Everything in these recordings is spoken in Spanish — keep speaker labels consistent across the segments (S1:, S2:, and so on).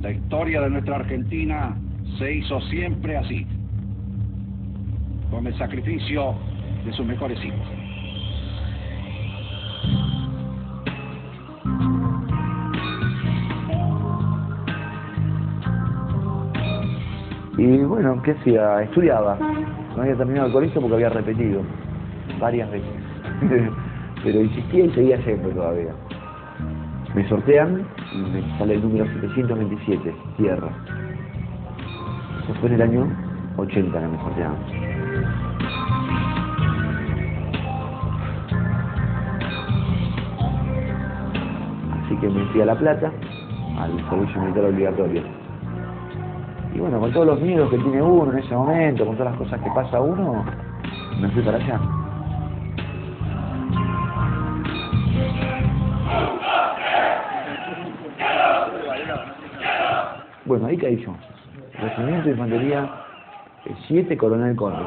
S1: La historia de nuestra Argentina se hizo siempre así, con el sacrificio de sus mejores hijos.
S2: Y bueno, ¿qué hacía? Estudiaba. No había terminado el colegio porque había repetido varias veces. Pero insistía y seguía yendo todavía. Me sortean y me sale el número 727, tierra. Eso fue en el año 80 que me sorteaban. Así que me fui a La Plata, al servicio militar obligatorio. Y bueno, con todos los miedos que tiene uno en ese momento, con todas las cosas que pasa uno, me fui para allá. Bueno, ahí caí yo. Regimiento de Infantería 7, Coronel Conde.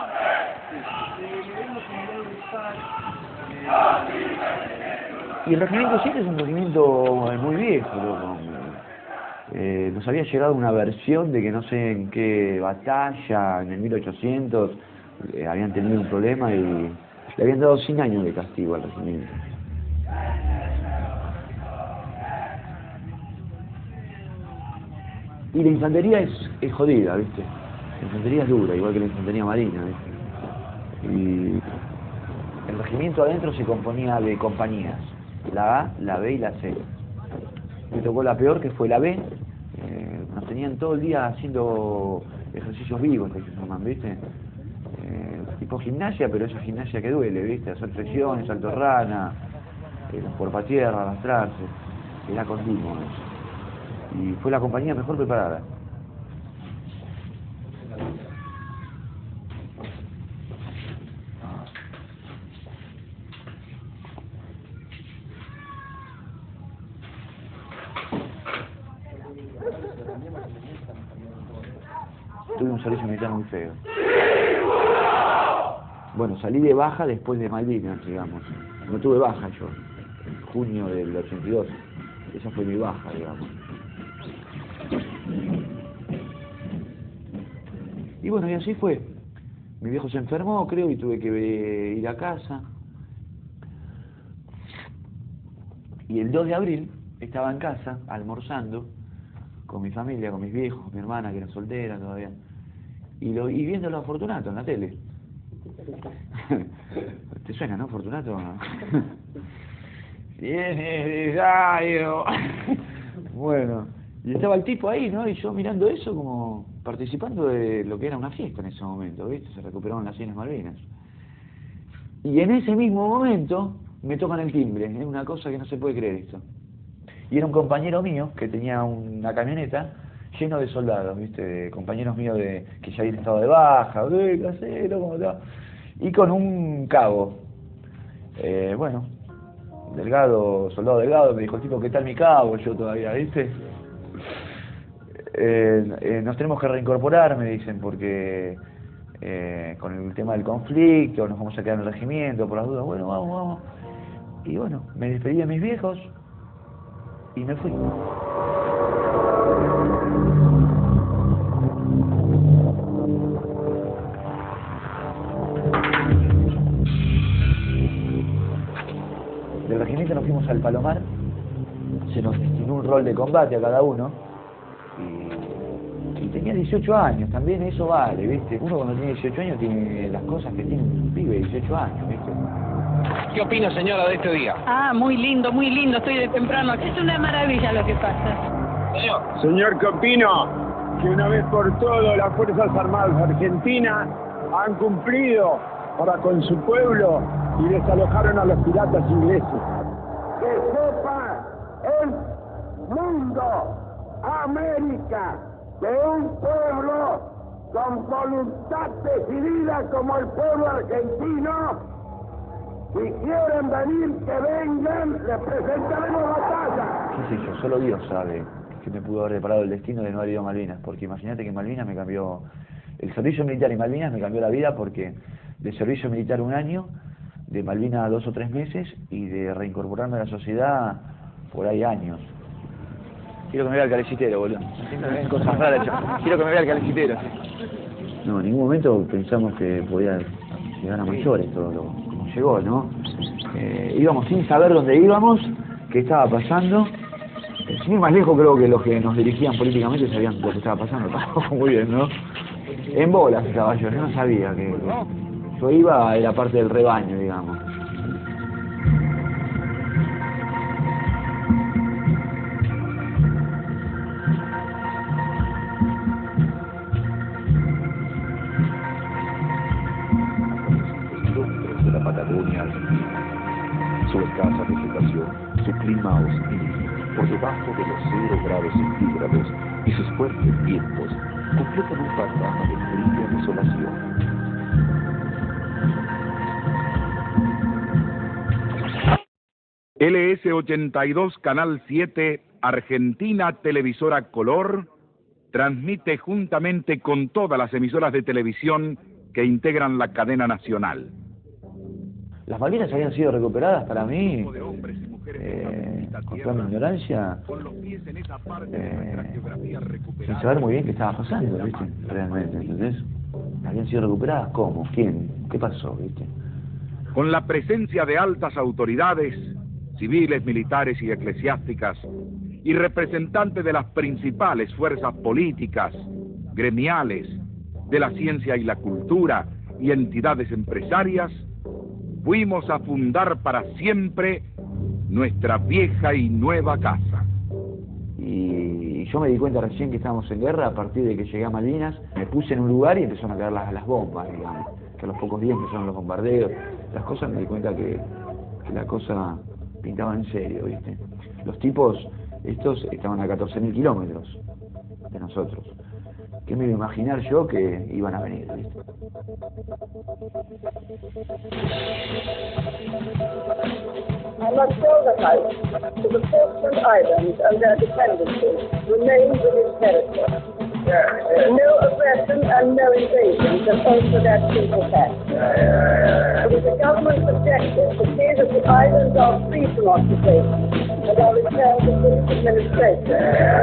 S2: Y el Regimiento 7 es un regimiento muy viejo, loco. Nos había llegado una versión de que no sé en qué batalla, en el 1800, habían tenido un problema y le habían dado 100 años de castigo al regimiento. Y la infantería es jodida, ¿viste? La infantería es dura, igual que la infantería marina, ¿viste? Y el regimiento adentro se componía de compañías, la A, la B y la C. Me tocó la peor, que fue la B. Nos tenían todo el día haciendo ejercicios vivos, que se llaman, ¿viste? Tipo gimnasia, pero esa gimnasia que duele, ¿viste? Hacer flexiones, salto rana, cuerpo a tierra, arrastrarse. Era continuo eso. Y fue la compañía mejor preparada. Tuve un servicio militar muy feo. Bueno, salí de baja después de Malvinas, digamos. No tuve baja yo, en junio del 82. Esa fue mi baja, digamos. Y bueno, y así fue. Mi viejo se enfermó, creo, y tuve que ir a casa. Y el 2 de abril estaba en casa, almorzando, con mi familia, con mis viejos, mi hermana, que era soltera todavía. Y viéndolo a Fortunato en la tele. ¿Te suena, no, Fortunato? Viene Dayo. Bueno, y estaba el tipo ahí, ¿no? Y yo mirando eso como participando de lo que era una fiesta en ese momento, ¿viste? Se recuperaron las Islas Malvinas. Y en ese mismo momento me tocan el timbre. Es una cosa que no se puede creer esto. Y era un compañero mío que tenía una camioneta lleno de soldados, ¿viste? De compañeros míos que ya habían estado de baja, casero, ¿cómo está? Y con un cabo. Bueno, Delgado, soldado Delgado, me dijo el tipo, ¿qué tal mi cabo? Yo todavía, ¿viste? Nos tenemos que reincorporar, me dicen, porque con el tema del conflicto, nos vamos a quedar en el regimiento, por las dudas. Bueno, vamos. Y bueno, me despedí de mis viejos y me fui. Del regimiento nos fuimos al Palomar, se nos destinó un rol de combate a cada uno y tenía 18 años, también eso vale, ¿viste? Uno cuando tiene 18 años tiene las cosas que tiene un pibe de 18 años, ¿viste?
S3: ¿Qué opina, señora, de este día?
S4: Muy lindo, estoy de temprano. Es una maravilla lo que pasa.
S3: Señor.
S5: Señor, ¿qué opino? Que una vez por todo las Fuerzas Armadas Argentinas han cumplido para con su pueblo y desalojaron a los piratas ingleses.
S6: Que sepa el mundo, América, de un pueblo con voluntad decidida como el pueblo argentino. Si quieren venir, que vengan, les presentaremos batalla.
S2: ¿Qué sé yo? Solo Dios sabe que me pudo haber deparado el destino de no haber ido a Malvinas, porque imagínate que Malvinas me cambió, el servicio militar y Malvinas me cambió la vida, porque de servicio militar 1 año, de Malvinas 2 o 3 meses, y de reincorporarme a la sociedad por ahí años. Quiero que me vea el calecitero, boludo. Entiendo que ven cosas raras. Quiero que me vea el calecitero, sí. No, en ningún momento pensamos que podía llegar a mayores todo lo como llegó, ¿no? Íbamos sin saber dónde íbamos, qué estaba pasando. Sin ir más lejos, creo que los que nos dirigían políticamente sabían lo que estaba pasando. Estaba muy bien, ¿no? En bolas estaba yo no sabía que yo iba, era parte del rebaño, digamos.
S7: De la Patagonia Argentina, su escasa vegetación, su clima hostil, por debajo de los 0 grados centígrados y sus fuertes vientos, completan un panorama de fría desolación.
S8: LS82 Canal 7, Argentina Televisora Color, transmite juntamente con todas las emisoras de televisión que integran la cadena nacional.
S2: Las Malvinas habían sido recuperadas para mí, con toda mi ignorancia, sin saber muy bien qué estaba pasando, ¿viste? Realmente, ¿entendés? Habían sido recuperadas, ¿cómo? ¿Quién? ¿Qué pasó, viste?
S8: Con la presencia de altas autoridades, civiles, militares y eclesiásticas, y representantes de las principales fuerzas políticas, gremiales, de la ciencia y la cultura, y entidades empresarias, fuimos a fundar para siempre nuestra vieja y nueva casa.
S2: Y yo me di cuenta recién que estábamos en guerra a partir de que llegué a Malvinas. Me puse en un lugar y empezaron a caer las bombas, digamos. Que a los pocos días empezaron los bombardeos, las cosas. Me di cuenta que la cosa pintaba en serio, ¿viste? Los tipos, estos, estaban a 14.000 kilómetros de nosotros. ¿Qué me iba a imaginar yo que iban a venir, ¿viste?
S9: I must tell the House that the Falkland Islands and their dependencies remain within territory. No aggression and no invasion can alter that simple fact. It is the government's objective to see that the islands are free from occupation and are returned to British administration.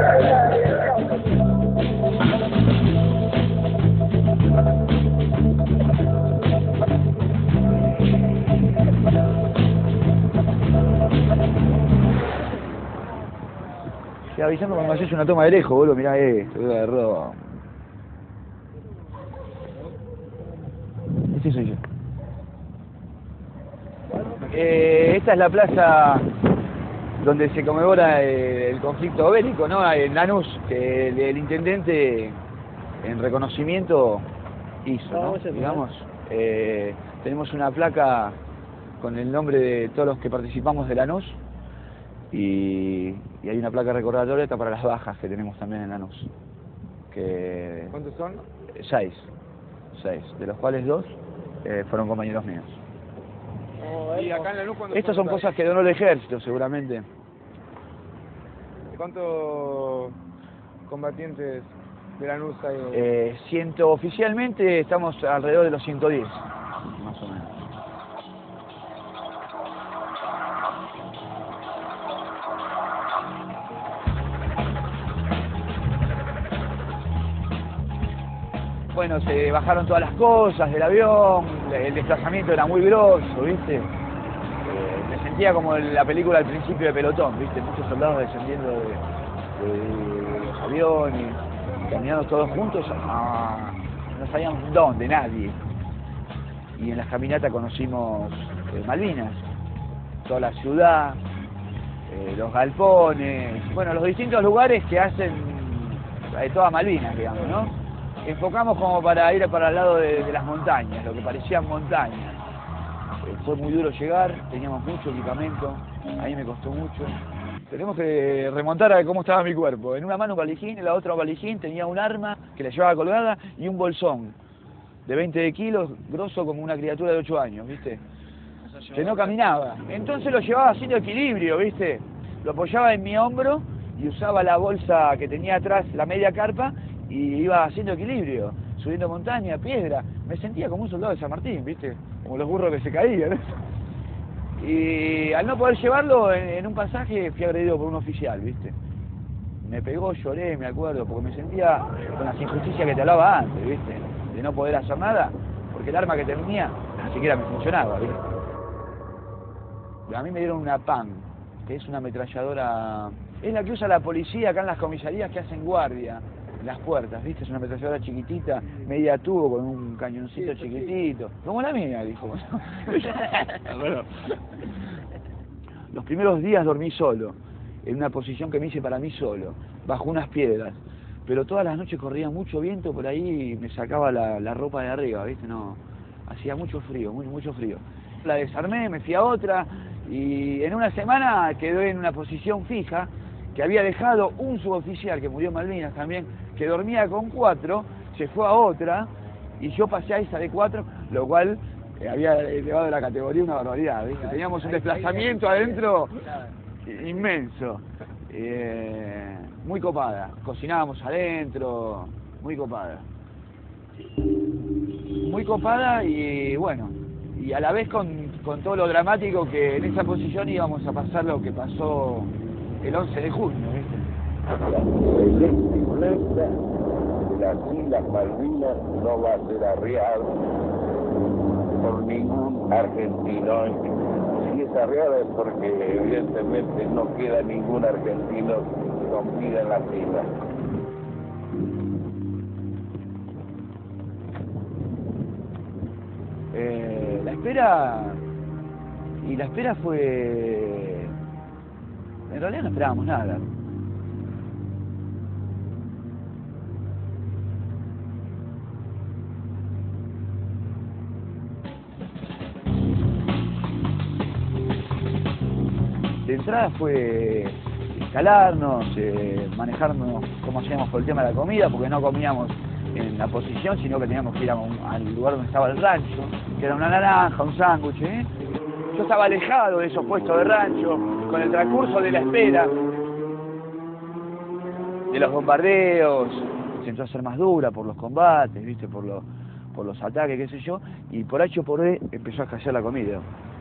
S2: Te avisando cuando haces una toma de lejos, boludo, mirá esto, boludo, de robo. Este soy yo. Esta es la plaza donde se conmemora el conflicto bélico, ¿no? En Lanús, que el intendente en reconocimiento hizo, ¿no? Digamos, tenemos una placa con el nombre de todos los que participamos de Lanús. Y hay una placa recordatoria para las bajas que tenemos también en Lanús.
S10: ¿Cuántos son?
S2: 6, de los cuales 2 fueron compañeros míos.
S10: ¿Y acá en Lanús cuántos?
S2: Estas son cosas que donó el ejército, seguramente.
S10: ¿Cuántos combatientes de Lanús hay?
S2: Oficialmente estamos alrededor de los 110, más o menos. Bueno, se bajaron todas las cosas del avión, el desplazamiento era muy grosso, ¿viste? Me sentía como en la película al principio de Pelotón, ¿viste? Muchos soldados descendiendo de los aviones, caminando todos juntos, no sabíamos dónde, nadie. Y en las caminatas conocimos Malvinas, toda la ciudad, los galpones, bueno, los distintos lugares que hacen toda Malvinas, digamos, ¿no? Enfocamos como para ir para el lado de las montañas, lo que parecían montañas. Fue muy duro llegar, teníamos mucho equipamiento, a mí me costó mucho. Tenemos que remontar a cómo estaba mi cuerpo. En una mano un valijín, en la otra un valijín, tenía un arma que la llevaba colgada y un bolsón de 20 kilos, grosso como una criatura de 8 años, ¿viste? Que no caminaba. Entonces lo llevaba haciendo equilibrio, ¿viste? Lo apoyaba en mi hombro y usaba la bolsa que tenía atrás, la media carpa, y iba haciendo equilibrio, subiendo montaña, piedra. Me sentía como un soldado de San Martín, ¿viste? Como los burros que se caían. Y al no poder llevarlo en un pasaje, fui agredido por un oficial, ¿viste? me pegó, lloré, me acuerdo, porque me sentía con las injusticias que te hablaba antes, ¿viste? De no poder hacer nada, porque el arma que tenía ni siquiera me funcionaba, ¿viste? A mí me dieron una PAM, que es una ametralladora, es la que usa la policía acá en las comisarías que hacen guardia en las puertas, ¿viste? Es una ametralladora chiquitita, media tubo, con un cañoncito chiquitito, como la mía, dijo. Bueno, los primeros días dormí solo, en una posición que me hice para mí solo, bajo unas piedras, pero todas las noches corría mucho viento por ahí y me sacaba la ropa de arriba, ¿viste? No, hacía mucho frío, mucho frío. La desarmé, me fui a otra y en una semana quedé en una posición fija que había dejado un suboficial que murió en Malvinas también, que dormía con 4, se fue a otra y yo pasé a esa de 4, lo cual había elevado la categoría una barbaridad, ¿viste? Teníamos un desplazamiento adentro inmenso, muy copada, cocinábamos adentro, muy copada y bueno, y a la vez con todo lo dramático que en esa posición íbamos a pasar lo que pasó el 11 de junio, ¿viste?
S6: El este inglesa de las Islas Malvinas no va a ser arriado por ningún argentino. Si es arriado es porque evidentemente no queda ningún argentino con vida en las islas.
S2: La espera fue... En realidad no esperábamos nada. De entrada fue instalarnos, manejarnos como hacíamos por el tema de la comida, porque no comíamos en la posición, sino que teníamos que ir al lugar donde estaba el rancho, que era una naranja, un sándwich, ¿eh? Yo estaba alejado de esos puestos de rancho, con el transcurso de la espera, de los bombardeos, se empezó a ser más dura por los combates, ¿viste? Por los ataques, qué sé yo, y por H o por B empezó a escasear la comida.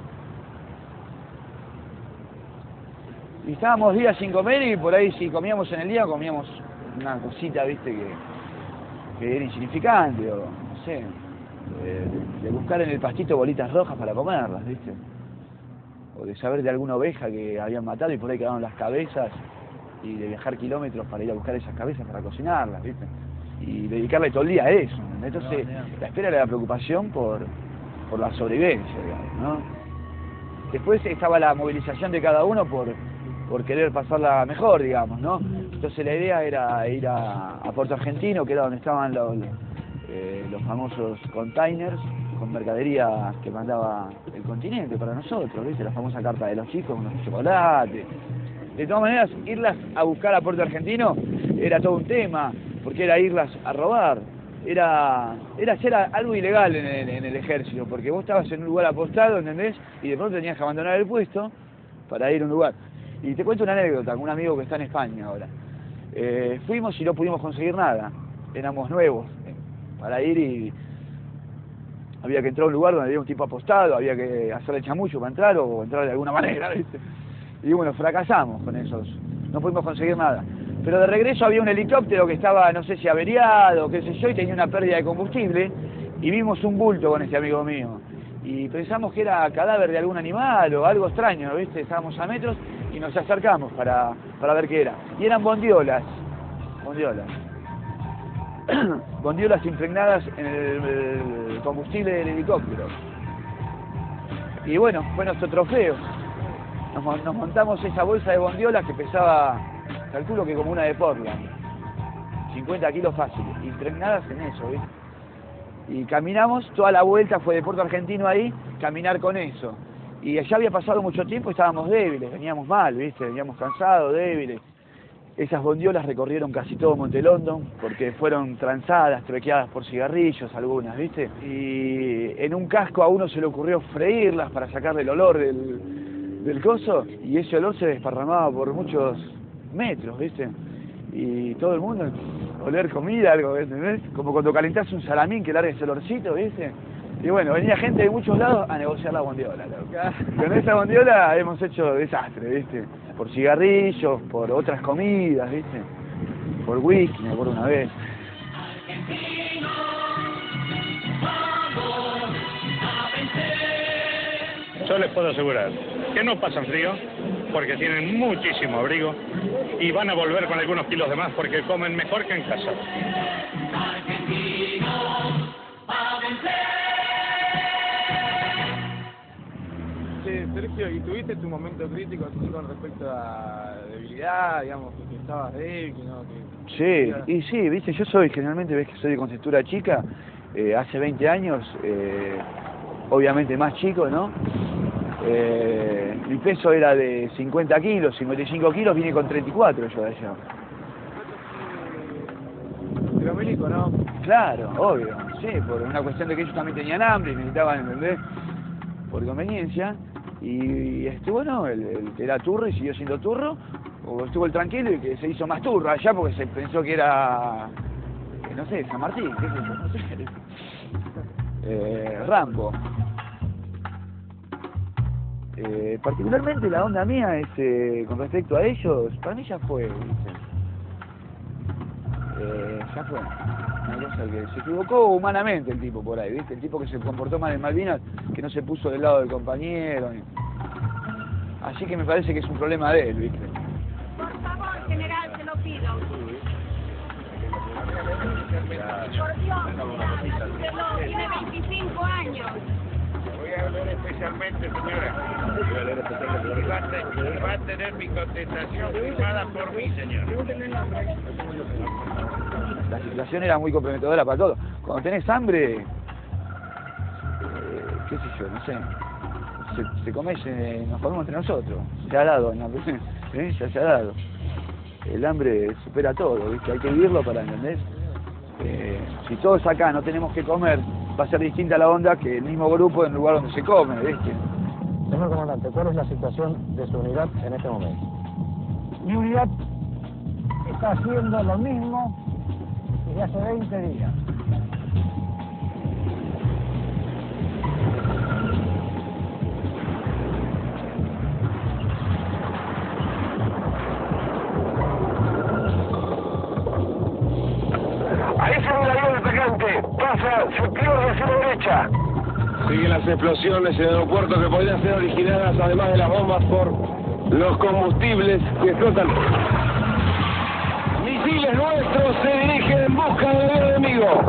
S2: Y estábamos días sin comer y por ahí si comíamos en el día, comíamos una cosita, ¿viste? Que era insignificante, o no sé, de buscar en el pastito bolitas rojas para comerlas, ¿viste? O de saber de alguna oveja que habían matado y por ahí quedaron las cabezas, y de viajar kilómetros para ir a buscar esas cabezas para cocinarlas, ¿viste? Y dedicarle todo el día a eso. Entonces, la espera era la preocupación por la sobrevivencia, digamos, ¿no? Después estaba la movilización de cada uno por querer pasarla mejor, digamos, ¿no? Entonces la idea era ir a Puerto Argentino, que era donde estaban los famosos containers con mercadería que mandaba el continente para nosotros, ¿viste? La famosa carta de los hijos con los chocolates. De todas maneras, irlas a buscar a Puerto Argentino era todo un tema, porque era irlas a robar, era hacer algo ilegal en el ejército, porque vos estabas en un lugar apostado, ¿entendés? Y de pronto tenías que abandonar el puesto para ir a un lugar. Y te cuento una anécdota con un amigo que está en España ahora. Fuimos y no pudimos conseguir nada, éramos nuevos para ir y había que entrar a un lugar donde había un tipo apostado, había que hacerle chamucho para entrar o entrar de alguna manera, ¿viste? Y bueno, fracasamos con esos, no pudimos conseguir nada. Pero de regreso había un helicóptero que estaba, no sé si averiado, qué sé yo, y tenía una pérdida de combustible, y vimos un bulto con este amigo mío. Y pensamos que era cadáver de algún animal o algo extraño, ¿viste? Estábamos a metros y nos acercamos para ver qué era. Y eran bondiolas. Bondiolas impregnadas en el combustible del helicóptero. Y bueno, fue nuestro trofeo. Nos montamos esa bolsa de bondiolas que pesaba, calculo que como una de Portland, 50 kilos fáciles, impregnadas en eso, ¿viste? Y caminamos, toda la vuelta fue de Puerto Argentino ahí, caminar con eso. Y ya había pasado mucho tiempo, estábamos débiles, veníamos mal, ¿viste? Veníamos cansados, débiles. Esas bondiolas recorrieron casi todo Monte London, porque fueron tranzadas, truequeadas por cigarrillos algunas, ¿viste? Y en un casco a uno se le ocurrió freírlas para sacarle el olor del coso, y ese olor se desparramaba por muchos metros, ¿viste? Y todo el mundo, oler comida, algo, ¿entendés? Como cuando calentás un salamín que larga ese olorcito, ¿viste? Y bueno, venía gente de muchos lados a negociar la bondiola, loco. Con esa bondiola hemos hecho desastre, ¿viste? Por cigarrillos, por otras comidas, ¿viste? por whisky, me acuerdo una vez.
S11: Yo les puedo asegurar que no pasan frío porque tienen muchísimo abrigo y van a volver con algunos kilos de más porque comen mejor que en casa.
S10: Sergio, ¿y tuviste tu momento crítico así con respecto a debilidad, digamos, que estabas débil, que no?
S2: Sí, y sí, viste, yo soy, generalmente ves que soy de contextura chica, hace 20 años, obviamente más chico, ¿no? Mi peso era de 50 kilos, 55 kilos, vine con 34 yo de allá.
S10: Latinoamérico, ¿no?
S2: Claro, obvio, sí, por una cuestión de que ellos también tenían hambre y necesitaban, ¿entendés? Por conveniencia. Y bueno, el que era turro y siguió siendo turro, o estuvo el tranquilo y que se hizo más turro allá porque se pensó que era, no sé, San Martín, qué sé yo, no sé. Rambo. Particularmente la onda mía es, con respecto a ellos, para mí ya fue, ¿viste? Ya fue. Una cosa que se equivocó humanamente el tipo por ahí, ¿viste? El tipo que se comportó mal en Malvinas, que no se puso del lado del compañero. Así que me parece que es un problema de él, ¿viste?
S4: Por favor, general, se lo pido. Por Dios, tiene 25 años.
S6: Voy a leer especialmente, señora. Voy a leer especialmente. Y va a tener mi contestación firmada por mí, señor.
S2: La situación era muy comprometedora para todos. Cuando tenés hambre, qué sé yo, no sé, se come, nos comemos entre nosotros. Se ha dado, ¿no? Ya se ha dado. El hambre supera todo, ¿viste? Hay que vivirlo para, ¿entendés? Si todos acá no tenemos que comer, va a ser distinta la onda que el mismo grupo en el lugar donde se come, ¿viste?
S12: Señor comandante, ¿cuál es la situación de su unidad en este momento?
S13: Mi unidad está haciendo lo mismo desde hace 20 días.
S5: Ahí se ve el avión atacante, pasa, se pierde hacia la derecha.
S14: Siguen las explosiones en el aeropuerto que podrían ser originadas, además de las bombas, por los combustibles que explotan. Misiles nuestros se dirigen en busca del enemigo.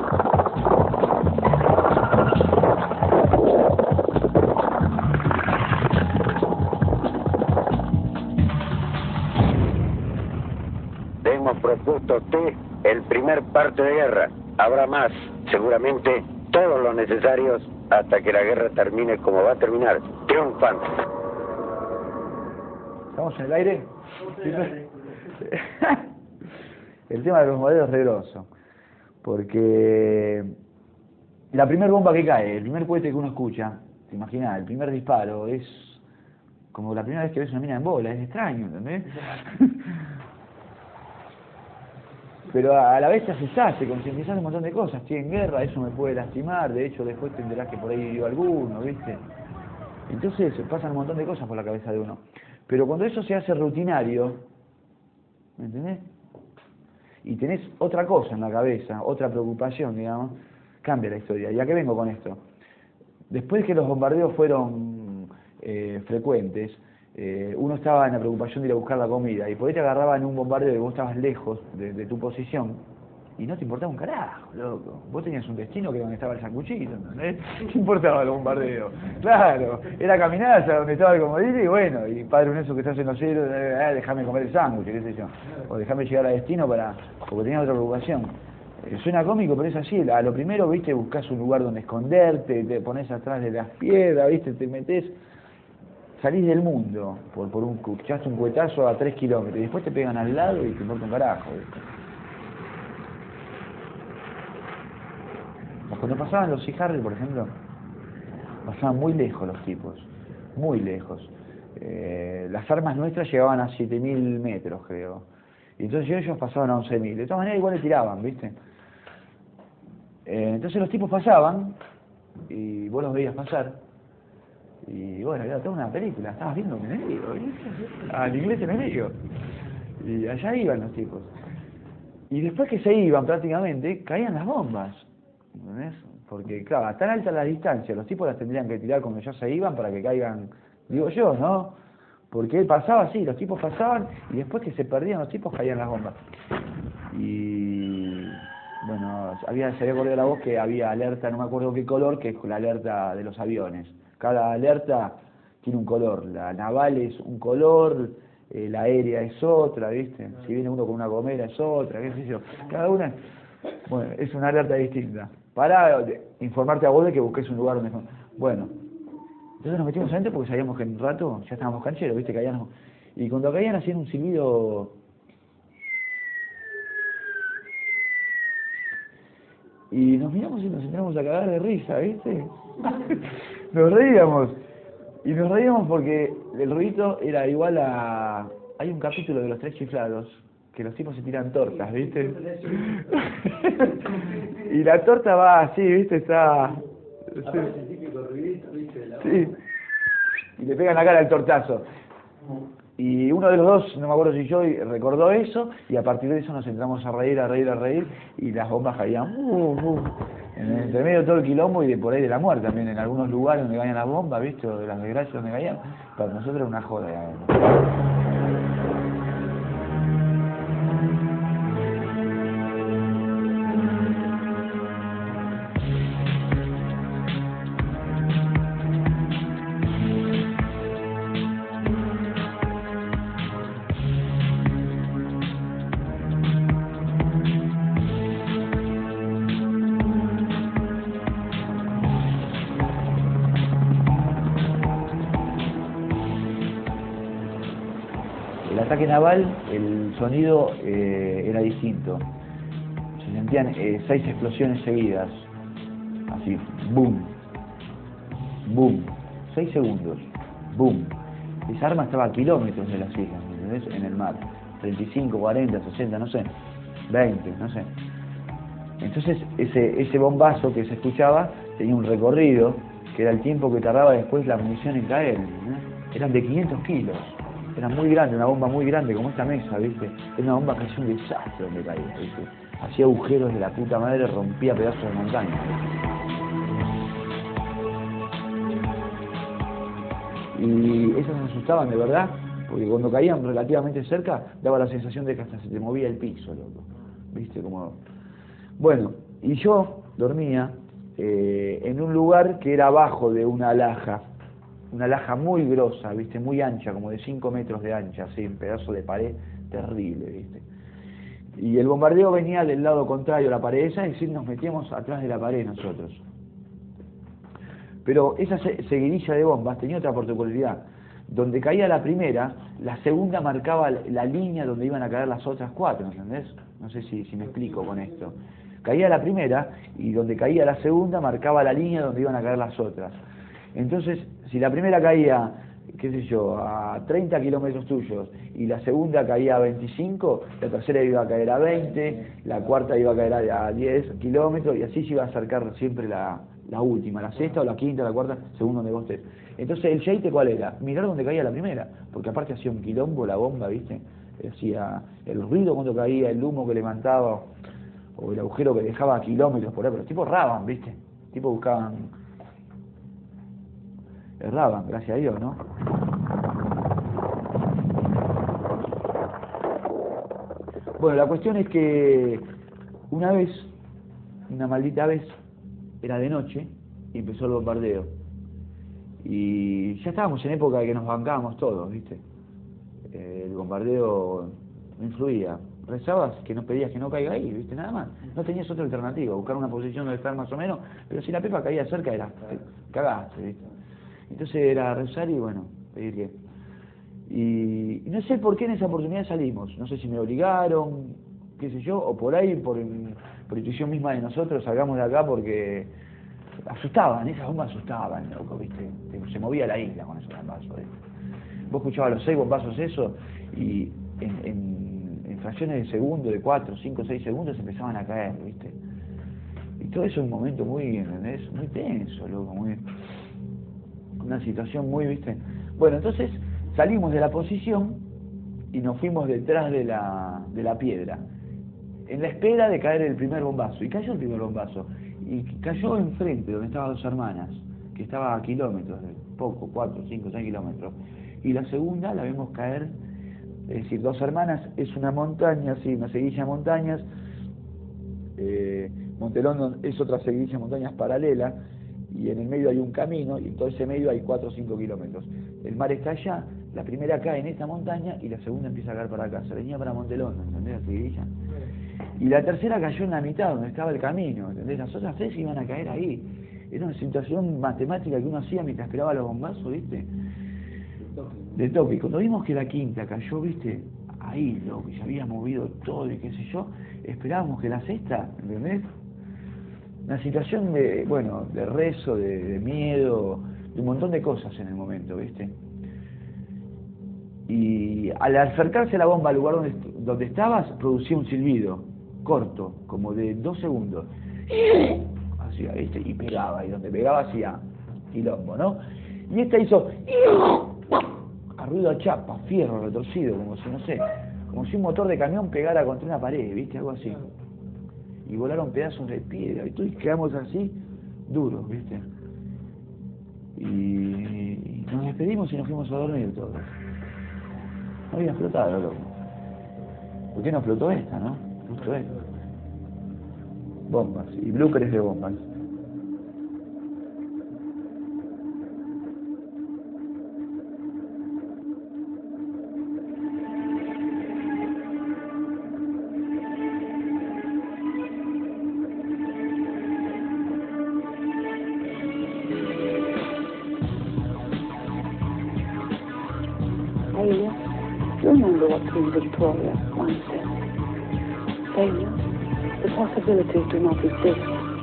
S6: Te hemos propuesto el primer parte de guerra. Habrá más, seguramente, todos los necesarios hasta que la guerra termine como va a terminar, triunfante.
S2: ¿Estamos en el aire? El tema de los bombardeos es regroso, porque la primera bomba que cae, el primer cohete que uno escucha, te imaginas, el primer disparo, es como la primera vez que ves una mina en bola, es extraño, ¿entendés? Pero a la vez te asustás, te concientizás de un montón de cosas. Estoy en guerra, eso me puede lastimar, de hecho después te enterás que por ahí vivió alguno, ¿viste? Entonces pasan un montón de cosas por la cabeza de uno. Pero cuando eso se hace rutinario, ¿me entendés? Y tenés otra cosa en la cabeza, otra preocupación, digamos, cambia la historia. ¿Y a qué vengo con esto? Después que los bombardeos fueron frecuentes, uno estaba en la preocupación de ir a buscar la comida y por ahí te agarraban un bombardeo y vos estabas lejos de tu posición y no te importaba un carajo, loco. Vos tenías un destino que era donde estaba el sanguchito, ¿entendés? ¿Qué importaba el bombardeo? Claro, era caminar hasta donde estaba el comodín y bueno, y padre un eso que estás en los cielos, déjame comer el sándwich, qué sé yo, o déjame llegar a destino porque tenía otra preocupación. Suena cómico, pero es así. A lo primero, viste, buscas un lugar donde esconderte, te pones atrás de las piedras, viste, te metés. Salís del mundo por echaste un cuetazo a 3 kilómetros y después te pegan al lado y te importa un carajo, ¿viste? Cuando pasaban los Sea Harrier, por ejemplo, pasaban muy lejos los tipos, muy lejos. Las armas nuestras llegaban a 7.000 metros, creo. Y entonces ellos pasaban a 11.000. De todas maneras igual le tiraban, ¿viste? Entonces los tipos pasaban y vos los veías pasar. Y bueno, era toda una película, estabas viendo un enemigo, al inglés enemigo. Y allá iban los tipos. Y después que se iban prácticamente, caían las bombas, ¿entendés? Porque, claro, a tan alta la distancia, los tipos las tendrían que tirar cuando ya se iban para que caigan, digo yo, ¿no? Porque él pasaba así, los tipos pasaban y después que se perdían los tipos caían las bombas. Y bueno, se había corrido la voz que había alerta, no me acuerdo qué color, que es la alerta de los aviones. Cada alerta tiene un color, la naval es un color, la aérea es otra, ¿viste? Si viene uno con una gomera es otra, qué sé yo. Cada una, bueno, es una alerta distinta. Para informarte a vos de que busques un lugar donde... Bueno, entonces nos metimos adentro porque sabíamos que en un rato ya estábamos cancheros, ¿viste? Caían, y cuando caían hacían un silbido... Y nos miramos y nos entramos a cagar de risa, ¿viste? Nos reíamos. Y nos reíamos porque el ruido era igual a... Hay un capítulo de Los Tres Chiflados, que los tipos se tiran tortas, ¿viste? Y la torta va así, ¿viste? Está... Sí. Y le pegan la cara al tortazo. Y uno de los dos, no me acuerdo si yo, recordó eso, y a partir de eso nos entramos a reír, y las bombas caían entre medio de todo el quilombo y de por ahí de la muerte también, en algunos lugares donde caían las bombas, ¿viste? O de las desgracias donde caían, para nosotros era una joda. El ataque naval, el sonido era distinto. Se sentían 6 explosiones seguidas. Así, boom, boom, 6 segundos, boom. Esa arma estaba a kilómetros de las islas, ¿entendés? En el mar. 35, 40, 60, no sé. 20, no sé. Entonces, ese bombazo que se escuchaba tenía un recorrido, que era el tiempo que tardaba después la munición en caer, ¿no? Eran de 500 kilos. Era muy grande, una bomba muy grande, como esta mesa, ¿viste? Era una bomba que hacía un desastre donde caía, ¿viste? Hacía agujeros de la puta madre, rompía pedazos de montaña. Y esas nos asustaban de verdad, porque cuando caían relativamente cerca, daba la sensación de que hasta se te movía el piso, loco. ¿Viste? Como... Bueno, y yo dormía en un lugar que era abajo de una laja muy grosa, ¿viste? Muy ancha, como de 5 metros de ancha, así, un pedazo de pared terrible, ¿viste? Y el bombardeo venía del lado contrario a la pared esa, es decir, nos metíamos atrás de la pared nosotros. Pero esa seguidilla de bombas tenía otra particularidad. Donde caía la primera, la segunda marcaba la línea donde iban a caer las otras 4, ¿entendés? No sé si me explico con esto. Caía la primera y donde caía la segunda marcaba la línea donde iban a caer las otras. Entonces, si la primera caía, qué sé yo, a 30 kilómetros tuyos y la segunda caía a 25, la tercera iba a caer a 20, la cuarta iba a caer a 10 kilómetros y así se iba a acercar siempre la última, la sexta o la quinta, la cuarta, según donde vos estés. Entonces, el jeite, ¿cuál era? Mirar dónde caía la primera, porque aparte hacía un quilombo la bomba, ¿viste? Hacía el ruido cuando caía, el humo que levantaba, o el agujero que dejaba a kilómetros por ahí, pero los tipos erraban, ¿viste? Los tipos buscaban... Erraban, gracias a Dios, ¿no? Bueno, la cuestión es que una vez, una maldita vez, era de noche y empezó el bombardeo. Y ya estábamos en época de que nos bancábamos todos, ¿viste? El bombardeo no influía. Rezabas que no pedías que no caiga ahí, ¿viste? Nada más. No tenías otra alternativa, buscar una posición donde estar más o menos, pero si la pepa caía cerca era, cagaste, ¿viste? Entonces era rezar y bueno, pedir que... Y no sé por qué en esa oportunidad salimos, no sé si me obligaron, qué sé yo, o por ahí, por intuición misma de nosotros, salgamos de acá porque asustaban, esas bombas asustaban, loco, ¿viste? Se movía la isla con esos bombazos, ¿viste? Vos escuchabas los 6 bombazos eso y en fracciones de segundo, de 4, 5, 6 segundos empezaban a caer, ¿viste? Y todo eso es un momento muy, ¿entendés? Muy tenso, loco, una situación muy, ¿viste? Bueno, entonces salimos de la posición y nos fuimos detrás de la piedra. en la espera de caer el primer bombazo. Y cayó el primer bombazo. Y cayó enfrente, donde estaban Dos Hermanas, que estaba a kilómetros, poco, 4, 5, 6 kilómetros. Y la segunda la vemos caer, es decir, Dos Hermanas es una montaña, sí, una seguidilla de montañas. Montelón es otra seguidilla de montañas paralela, y en el medio hay un camino, y en todo ese medio hay 4 o 5 kilómetros. El mar está allá, la primera cae en esta montaña, y la segunda empieza a caer para acá. Se venía para Montelón, ¿entendés? La seguidilla. Y la tercera cayó en la mitad, donde estaba el camino, ¿entendés? Las otras 3 iban a caer ahí. Era una situación matemática que uno hacía mientras esperaba los bombazos, ¿viste? De toque. Y cuando vimos que la quinta cayó, ¿viste? Ahí, loco, ya había movido todo y qué sé yo, esperábamos que la sexta, ¿entendés? Una situación de, bueno, de rezo, de miedo, de un montón de cosas en el momento, ¿viste? Y al acercarse la bomba al lugar donde estabas, producía un silbido corto, como de 2 segundos. Hacía, ¿viste? Y pegaba, y donde pegaba hacía quilombo, ¿no? Y esta hizo a ruido a chapa, fierro retorcido, como si, no sé, como si un motor de camión pegara contra una pared, ¿viste? Algo así. Y volaron pedazos de piedra, y todos quedamos así, duros, ¿viste? Y nos despedimos y nos fuimos a dormir todos. No había explotado, loco. ¿Por qué no explotó esta, no? Justo esta. Bombas, y bloopers de bombas.
S15: Failure. Remember what Queen Victoria once said. Failure, the possibilities do not exist.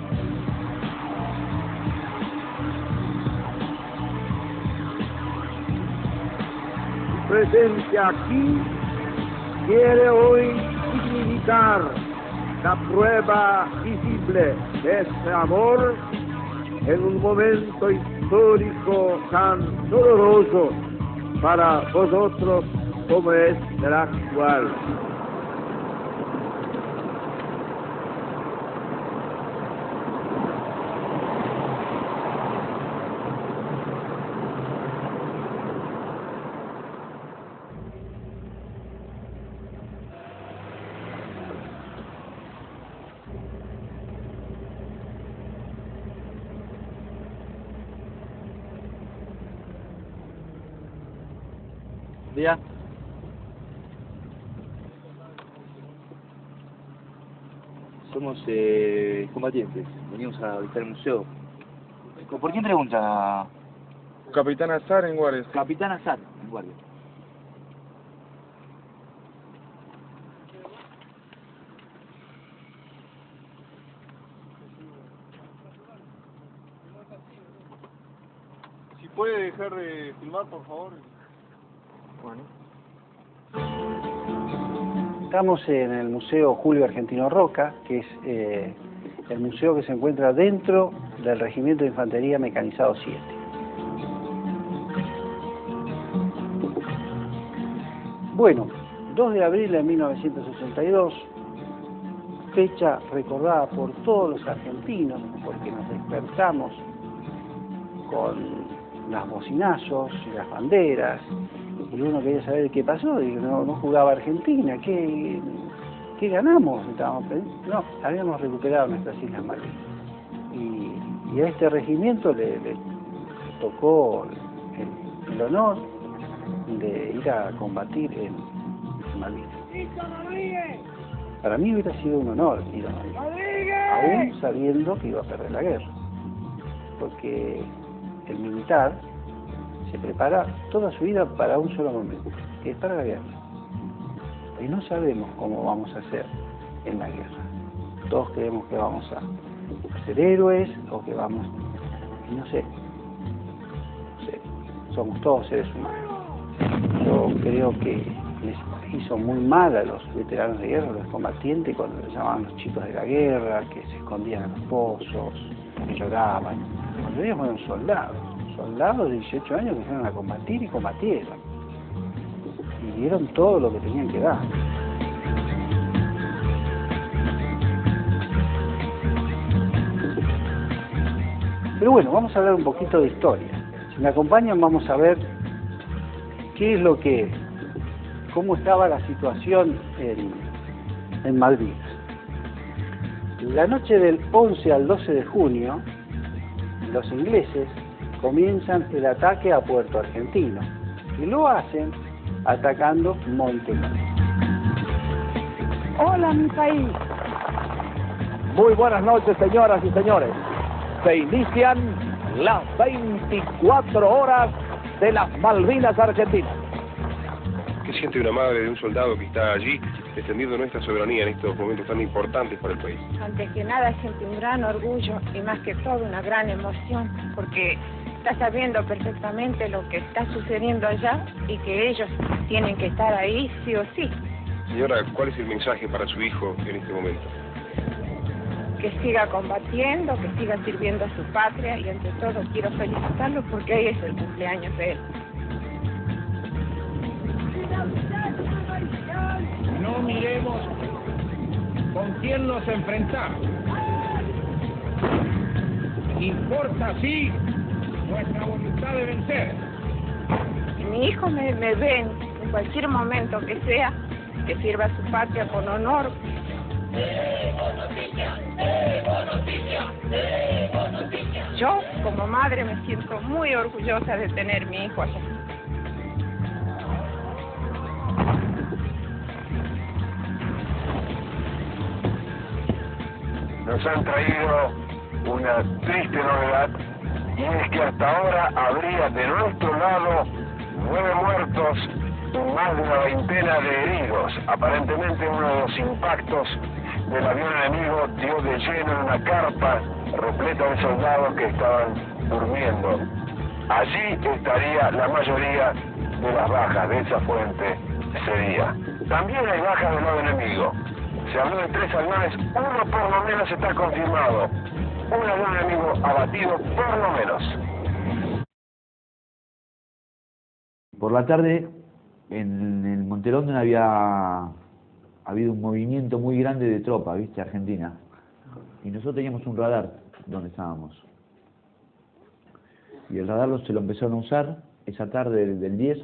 S5: Su presencia aquí quiere hoy significar la prueba visible de este amor en un momento histórico tan doloroso para vosotros como es el actual.
S16: Día. Somos combatientes, venimos a visitar el museo. ¿Por quién pregunta?
S10: Capitán Azar en guardia.
S16: Capitán Azar en guardia.
S10: Si puede dejar de filmar, por favor. Bueno.
S17: Estamos en el Museo Julio Argentino Roca, que es el museo que se encuentra dentro del Regimiento de Infantería Mecanizado 7. Bueno, 2 de abril de 1982, fecha recordada por todos los argentinos, porque nos despertamos con los bocinazos y las banderas, y uno quería saber qué pasó, y no jugaba Argentina, ¿qué ganamos? No, habíamos recuperado nuestras Islas Malvinas. Y a este regimiento le tocó el honor de ir a combatir en Malvinas. Para mí hubiera sido un honor ir a Malvinas, aún sabiendo que iba a perder la guerra, porque el militar se prepara toda su vida para un solo momento, que es para la guerra. Y no sabemos cómo vamos a hacer en la guerra. Todos creemos que vamos a ser héroes o que vamos... Y no sé. Somos todos seres humanos. Yo creo que les hizo muy mal a los veteranos de guerra, los combatientes, cuando les llamaban los chicos de la guerra, que se escondían en los pozos, que lloraban. Cuando ellos fueron soldados de 18 años que fueron a combatir y combatieron. Y dieron todo lo que tenían que dar. Pero bueno, vamos a hablar un poquito de historia. Si me acompañan vamos a ver qué es lo que, cómo estaba la situación en Malvinas. La noche del 11 al 12 de junio, los ingleses comienzan el ataque a Puerto Argentino y lo hacen atacando Montelondo.
S18: Hola, mi país.
S19: Muy buenas noches, señoras y señores. Se inician las 24 horas de las Malvinas Argentinas.
S14: ¿Qué siente una madre de un soldado que está allí defendiendo nuestra soberanía en estos momentos tan importantes para el país?
S20: Antes que nada siente un gran orgullo y más que todo una gran emoción, porque está sabiendo perfectamente lo que está sucediendo allá y que ellos tienen que estar ahí sí o sí.
S14: Señora, ¿cuál es el mensaje para su hijo en este momento?
S20: Que siga combatiendo, que siga sirviendo a su patria y ante todo quiero felicitarlo porque hoy es el cumpleaños de él.
S3: No miremos con quién nos enfrentamos. Importa sí nuestra voluntad de vencer.
S20: Si mi hijo me ve en cualquier momento que sea, que sirva a su patria con honor. Yo, como madre, me siento muy orgullosa de tener mi hijo allá.
S6: Nos han traído una triste novedad, y es que hasta ahora habría de nuestro lado 9 muertos y más de una veintena de heridos. Aparentemente uno de los impactos del avión enemigo dio de lleno en una carpa repleta de soldados que estaban durmiendo. Allí estaría la mayoría de las bajas de esa fuente ese día. También hay bajas del lado enemigo. Se habló de 3 aviones, uno por lo menos está confirmado. Un avión enemigo abatido por lo menos.
S2: Por la tarde, en el Monte London había habido un movimiento muy grande de tropas, ¿viste? Argentina. Y nosotros teníamos un radar donde estábamos. Y el radar se lo empezaron a usar esa tarde del 10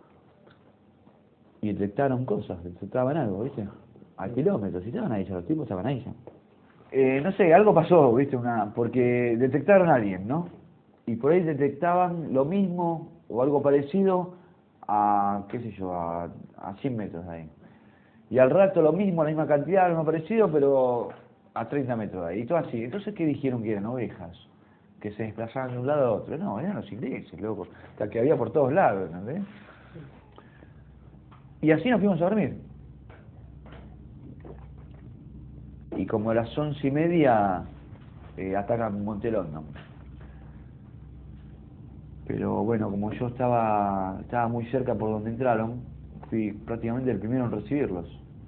S2: y detectaron cosas, detectaban algo, ¿viste? A kilómetros, y estaban ahí ya, los tipos estaban ahí ya. No sé, algo pasó, ¿viste? Porque detectaron a alguien, ¿no? Y por ahí detectaban lo mismo o algo parecido a, qué sé yo, a 100 metros de ahí. Y al rato lo mismo, la misma cantidad, lo mismo parecido, pero a 30 metros de ahí. Y todo así. Entonces, ¿qué dijeron que eran ovejas? Que se desplazaban de un lado a otro. No, eran los ingleses, loco. La que había por todos lados, ¿entendés? Y así nos fuimos a dormir. Y como a las 11:30 atacan Monte London. Pero bueno, como yo estaba muy cerca por donde entraron, fui prácticamente el primero en recibirlos.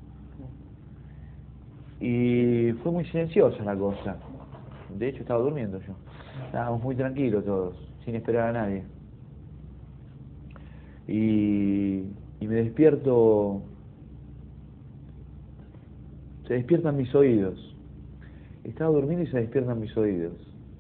S2: Y fue muy silenciosa la cosa. De hecho estaba durmiendo yo. Estábamos muy tranquilos todos, sin esperar a nadie. Y me despierto. Se despiertan mis oídos. Estaba durmiendo y se despiertan mis oídos.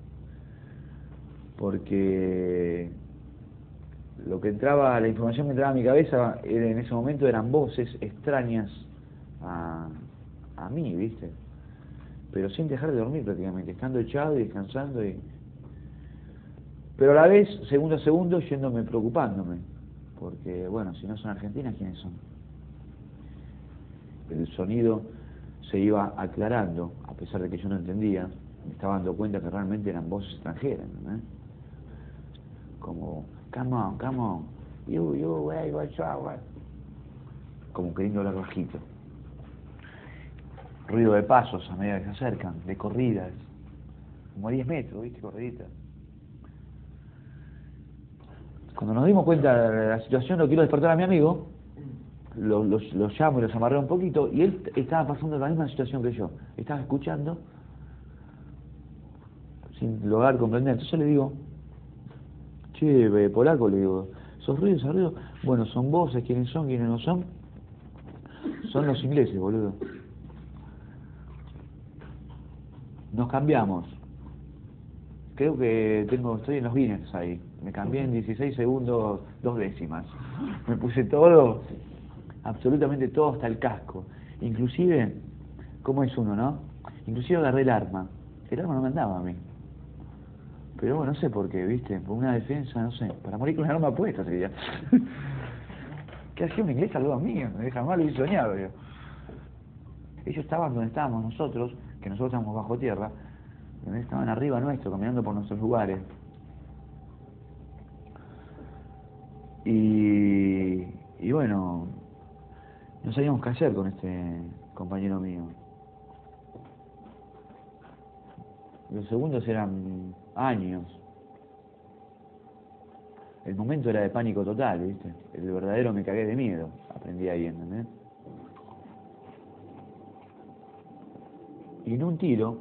S2: Porque lo que entraba, la información que entraba a mi cabeza en ese momento eran voces extrañas a mí, ¿viste? Pero sin dejar de dormir prácticamente, estando echado y descansando pero a la vez, segundo a segundo, yéndome preocupándome. Porque, bueno, si no son argentinas, ¿quiénes son? El sonido se iba aclarando, a pesar de que yo no entendía, me estaba dando cuenta que realmente eran voces extranjeras, ¿no? Como, come on, you, what's up? Como queriendo hablar bajito. Ruido de pasos a medida que se acercan, de corridas, como a 10 metros, ¿viste? Corriditas. Cuando nos dimos cuenta de la situación, lo quiero despertar a mi amigo, lo llamo y los amarré un poquito, y él estaba pasando la misma situación que yo. Estaba escuchando, sin lograr comprender. Entonces le digo, che, polaco, le digo, ¿esos ruidos? Bueno, son voces, ¿quiénes son? ¿Quiénes no son? Son los ingleses, boludo. Nos cambiamos. creo que estoy en los Guinness ahí. Me cambié en 16 segundos 2 décimas. Me puse todo, absolutamente todo hasta el casco. Inclusive, ¿cómo es uno, no? Inclusive agarré el arma. El arma no me andaba a mí. Pero bueno, no sé por qué, ¿viste? Por una defensa, no sé. Para morir con una arma puesta sería. ¿Qué hacía un inglés al lado mío? Jamás lo hubiese soñado yo. Ellos estaban donde estábamos nosotros, que nosotros estábamos bajo tierra. Estaban arriba nuestro, caminando por nuestros lugares. Y bueno, no sabíamos qué hacer con este compañero mío. Los segundos eran años. El momento era de pánico total, ¿viste? El verdadero me cagué de miedo. Aprendí ahí, ¿entendés? Y en un tiro,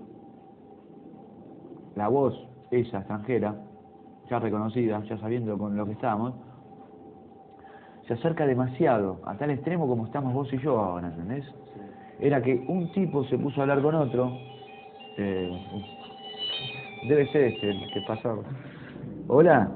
S2: la voz, esa extranjera, ya reconocida, ya sabiendo con lo que estábamos, se acerca demasiado, a tal extremo como estamos vos y yo ahora, ¿entendés? Era que un tipo se puso a hablar con otro, debe ser este el que pasó. Hola.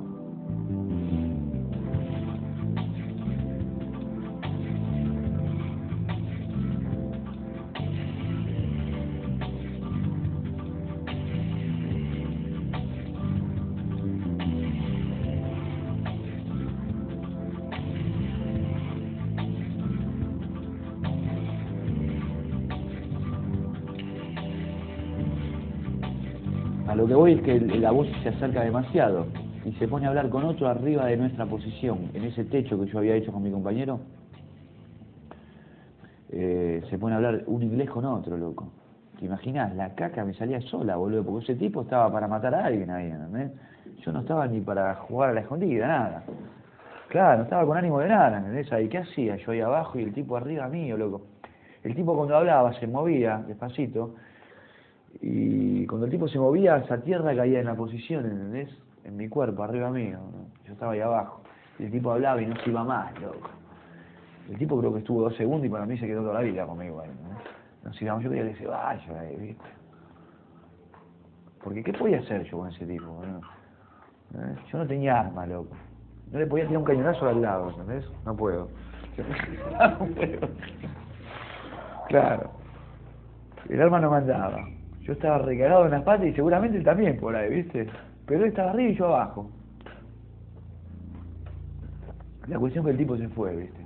S2: A lo que voy es que la voz se acerca demasiado y se pone a hablar con otro arriba de nuestra posición, en ese techo que yo había hecho con mi compañero. Se pone a hablar un inglés con otro, loco. ¿Te imaginas? La caca me salía sola, boludo, porque ese tipo estaba para matar a alguien ahí, ¿entendés? Yo no estaba ni para jugar a la escondida, nada. Claro, no estaba con ánimo de nada, ¿entendés? ¿Y qué hacía? Yo ahí abajo y el tipo arriba mío, loco. El tipo cuando hablaba se movía despacito. Y cuando el tipo se movía, esa tierra caía en la posición, ¿entendés? En mi cuerpo, arriba mío, ¿no? Yo estaba ahí abajo. Y el tipo hablaba y no se iba más, loco. El tipo creo que estuvo 2 segundos y para mí se quedó toda la vida conmigo ahí, ¿no? No se iba, yo quería que se vaya ahí, ¿viste? Porque ¿qué podía hacer yo con ese tipo, ¿no? Yo no tenía arma, loco. No le podía tirar un cañonazo al lado, ¿entendés? No puedo. No puedo. Claro. El arma no me andaba. Yo estaba recagado en las patas y seguramente él también por ahí, ¿viste? Pero él estaba arriba y yo abajo. La cuestión es que el tipo se fue, ¿viste?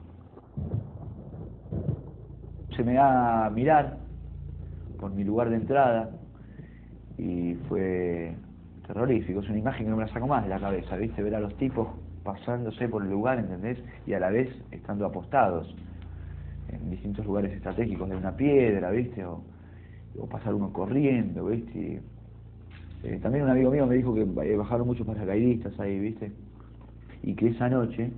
S2: Se me da a mirar por mi lugar de entrada y fue terrorífico. Es una imagen que no me la saco más de la cabeza, ¿viste? Ver a los tipos pasándose por el lugar, ¿entendés? Y a la vez estando apostados en distintos lugares estratégicos de una piedra, ¿viste? O pasar uno corriendo, ¿viste? También un amigo mío me dijo que bajaron muchos paracaidistas ahí, ¿viste? Y que esa noche,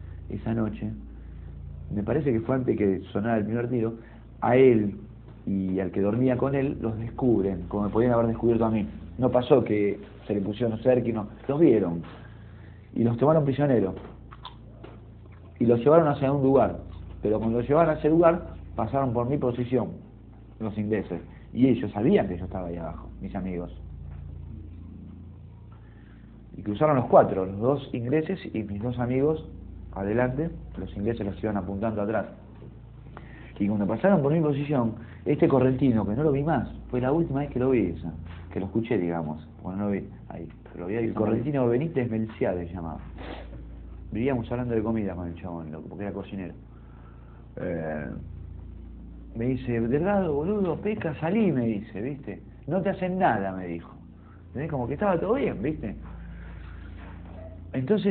S2: me parece que fue antes que sonara el primer tiro, a él y al que dormía con él los descubren, como me podían haber descubierto a mí. No pasó que se le pusieron cerca y no, los vieron. Y los tomaron prisioneros. Y los llevaron hacia un lugar. Pero cuando los llevaron a ese lugar, pasaron por mi posición, los ingleses. Y ellos sabían que yo estaba ahí abajo, mis amigos. Y cruzaron los 4, los 2 ingleses y mis 2 amigos adelante, los ingleses los iban apuntando atrás. Y cuando pasaron por mi posición, este correntino, que no lo vi más, fue la última vez que lo vi, esa, que lo escuché, digamos, cuando no lo vi, ahí, lo vi ahí, el correntino Benítez Melciades se llamaba. Vivíamos hablando de comida con el chabón, loco, porque era cocinero. Me dice, Delgado, boludo, peca, salí, me dice, ¿viste? No te hacen nada, me dijo. ¿Entendés? Como que estaba todo bien, ¿viste? Entonces,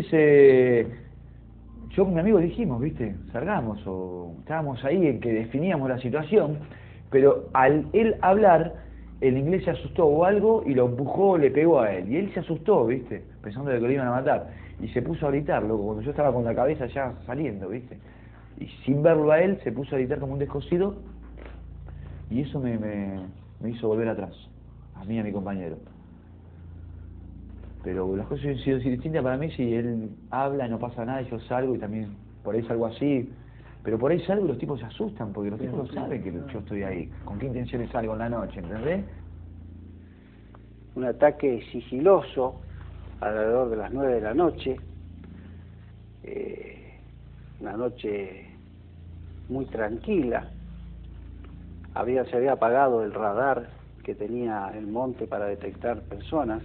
S2: yo con mi amigo dijimos, ¿viste? Salgamos, o estábamos ahí en que definíamos la situación, pero al él hablar, el inglés se asustó o algo y lo empujó, le pegó a él. Y él se asustó, ¿viste? Pensando que lo iban a matar. Y se puso a gritar, loco, cuando yo estaba con la cabeza ya saliendo, ¿viste? Y sin verlo a él, se puso a gritar como un descosido. Y eso me hizo volver atrás, a mí y a mi compañero. Pero las cosas han sido distintas para mí. Si él habla y no pasa nada, yo salgo y también por ahí salgo así. Pero por ahí salgo y los tipos se asustan, porque los tipos no saben que yo estoy ahí. ¿Con qué intenciones salgo en la noche, entendés?
S17: un ataque sigiloso alrededor de las 9 de la noche, una noche muy tranquila. Se había apagado el radar que tenía el monte para detectar personas,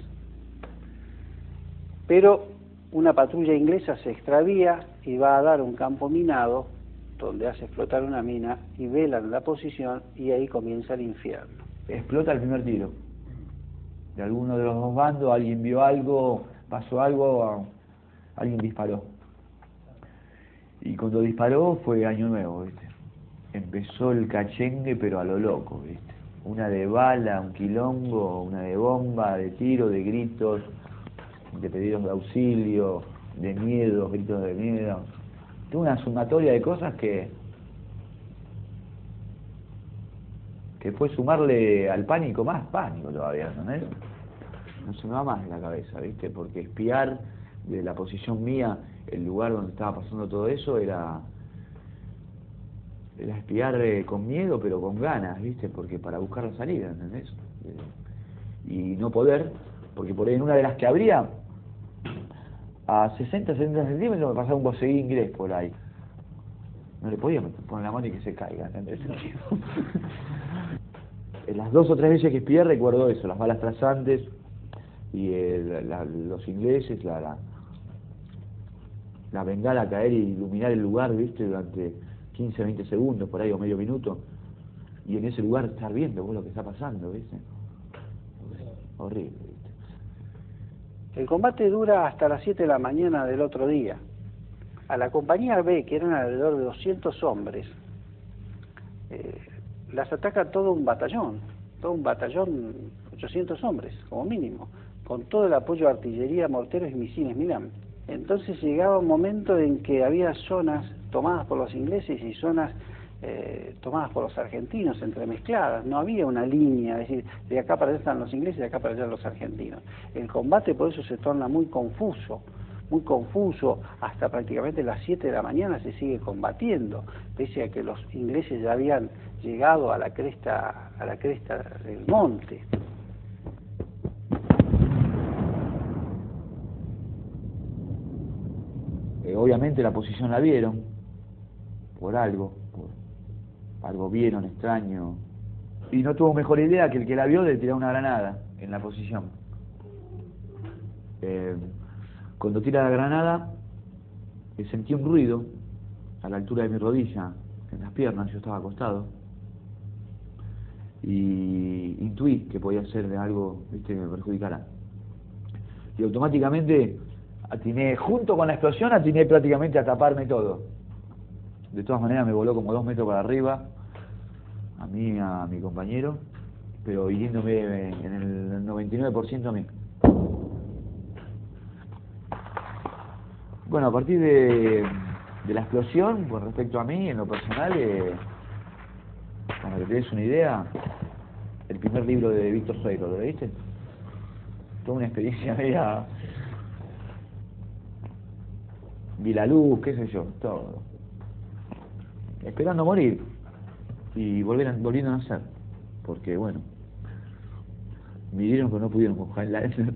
S17: pero una patrulla inglesa se extravía y va a dar un campo minado donde hace explotar una mina y velan la posición y ahí comienza el infierno.
S2: Explota el primer tiro. De alguno de los dos bandos, alguien vio algo, pasó algo, alguien disparó. Y cuando disparó fue Año Nuevo, ¿viste? Empezó el cachengue, pero a lo loco, ¿viste? Una de bala, un quilombo, una de bomba, de tiro, de gritos, de pedidos de auxilio, de miedo, gritos de miedo. Tuvo una sumatoria de cosas que fue sumarle al pánico más pánico todavía, ¿no? No se me va más de la cabeza, ¿viste? Porque espiar de la posición mía, el lugar donde estaba pasando todo eso, era espiar con miedo, pero con ganas, ¿viste? Porque para buscar la salida, ¿entendés? Y no poder, porque por ahí en una de las que abría, a 60, 70 centímetros me pasaba un boceguí inglés por ahí. No le podía poner la mano y que se caiga, ¿entendés? En las 2 o 3 veces que espié recuerdo eso, las balas trasantes y los ingleses, la bengala caer y iluminar el lugar, ¿viste? Durante 15, 20 segundos, por ahí, o medio minuto, y en ese lugar estar viendo vos lo que está pasando, ¿viste? Horrible, ¿viste?
S17: El combate dura hasta las 7 de la mañana del otro día. A la compañía B, que eran alrededor de 200 hombres, las ataca todo un batallón, 800 hombres, como mínimo, con todo el apoyo de artillería, morteros y misiles Milán. Entonces llegaba un momento en que había zonas tomadas por los ingleses y zonas tomadas por los argentinos, entremezcladas. No había una línea, es decir, de acá para allá están los ingleses y de acá para allá los argentinos. El combate por eso se torna muy confuso, hasta prácticamente las 7 de la mañana se sigue combatiendo, pese a que los ingleses ya habían llegado a la cresta del monte.
S2: Obviamente la posición la vieron, por algo vieron extraño, y no tuvo mejor idea que el que la vio de tirar una granada en la posición. Cuando tira la granada, sentí un ruido a la altura de mi rodilla, en las piernas, yo estaba acostado, y intuí que podía ser de algo, ¿viste?, que me perjudicara. Y automáticamente atiné, junto con la explosión, atiné prácticamente a taparme todo. De todas maneras me voló como 2 metros para arriba, a mí, a mi compañero, pero hiriéndome en el 99% a mí. Bueno, a partir de la explosión, con respecto a mí, en lo personal, para que te des una idea, el primer libro de Víctor Sueiro, ¿lo leíste? Toda una experiencia media... Vi la luz, qué sé yo, todo. Esperando morir y volviendo a nacer, porque bueno, midieron pero no pudieron con Highlander.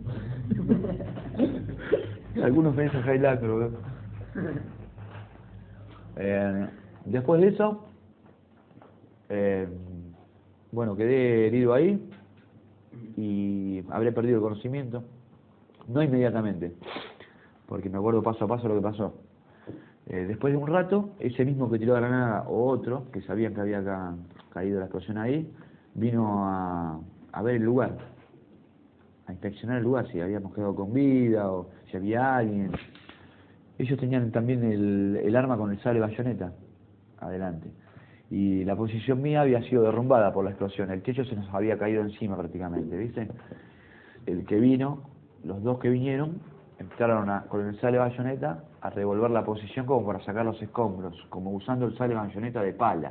S2: Algunos piensan Highlander, ¿verdad? Después de eso, bueno, quedé herido ahí y habré perdido el conocimiento, no inmediatamente, porque me acuerdo paso a paso lo que pasó. Después de un rato, ese mismo que tiró la granada, o otro, que sabían que había caído la explosión ahí, vino a ver el lugar, a inspeccionar el lugar, si habíamos quedado con vida o si había alguien. Ellos tenían también el arma con el sable bayoneta adelante, y la posición mía había sido derrumbada por la explosión, el techo se nos había caído encima prácticamente, ¿viste? Los dos que vinieron empezaron con el sable bayoneta a revolver la posición como para sacar los escombros, como usando el sable bayoneta de pala.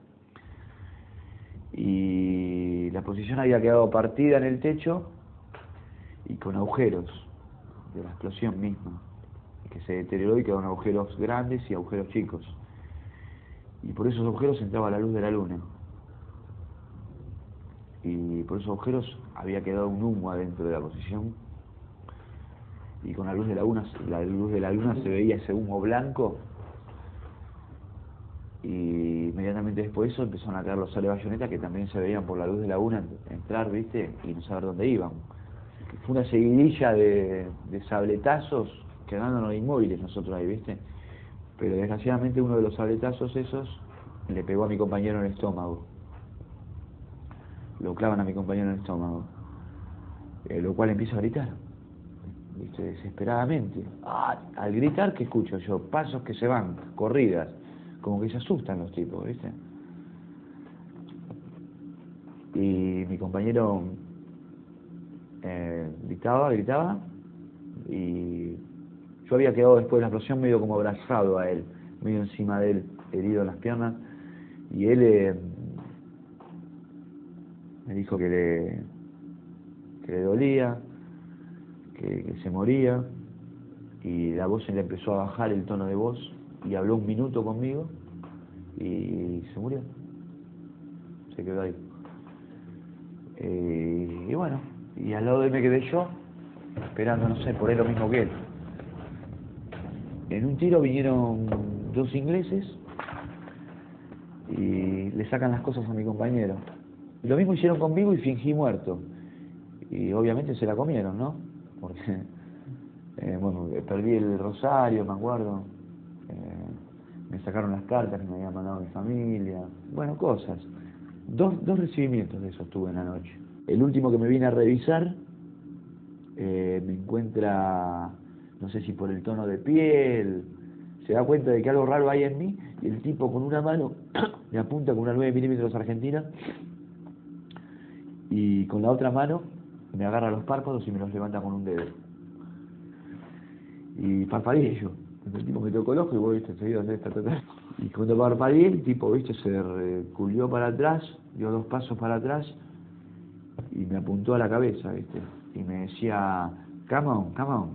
S2: Y la posición había quedado partida en el techo y con agujeros de la explosión misma, que se deterioró y quedaron agujeros grandes y agujeros chicos. Y por esos agujeros entraba la luz de la luna. Y por esos agujeros había quedado un humo adentro de la posición y con la luz de la luna se veía ese humo blanco y inmediatamente después de eso empezaron a caer los sales de bayoneta que también se veían por la luz de la luna entrar, ¿viste? Y no saber dónde iban. Fue una seguidilla de sabletazos quedándonos inmóviles nosotros ahí, ¿viste? Pero desgraciadamente uno de los sabletazos esos le pegó a mi compañero en el estómago. Lo clavan a mi compañero en el estómago. Lo cual empieza a gritar, ¿viste? Desesperadamente. Al gritar, ¿qué escucho yo? Pasos que se van, corridas. Como que se asustan los tipos, ¿viste? Y mi compañero gritaba, y yo había quedado después de la explosión medio como abrazado a él, medio encima de él, herido en las piernas, y él me dijo que le dolía, que se moría, y la voz se le empezó a bajar el tono de voz, y habló un minuto conmigo, y se murió. Se quedó ahí. Y bueno, y al lado de él me quedé yo, esperando, no sé, por él lo mismo que él. En un tiro vinieron 2 ingleses y le sacan las cosas a mi compañero. Y lo mismo hicieron conmigo y fingí muerto. Y obviamente se la comieron, ¿no? Porque, bueno, perdí el rosario, me acuerdo. Me sacaron las cartas que me habían mandado mi familia. Bueno, cosas. Dos recibimientos de esos tuve en la noche. El último que me vine a revisar, me encuentra, no sé si por el tono de piel, se da cuenta de que algo raro hay en mí, y el tipo con una mano me apunta con una 9 milímetros argentina, y con la otra mano me agarra los párpados y me los levanta con un dedo. Y parpadeé yo. El tipo me tocó el ojo y vos, viste, seguido, y cuando parpadeé, el tipo, viste, se reculió para atrás, dio 2 pasos para atrás y me apuntó a la cabeza, viste, y me decía, come on.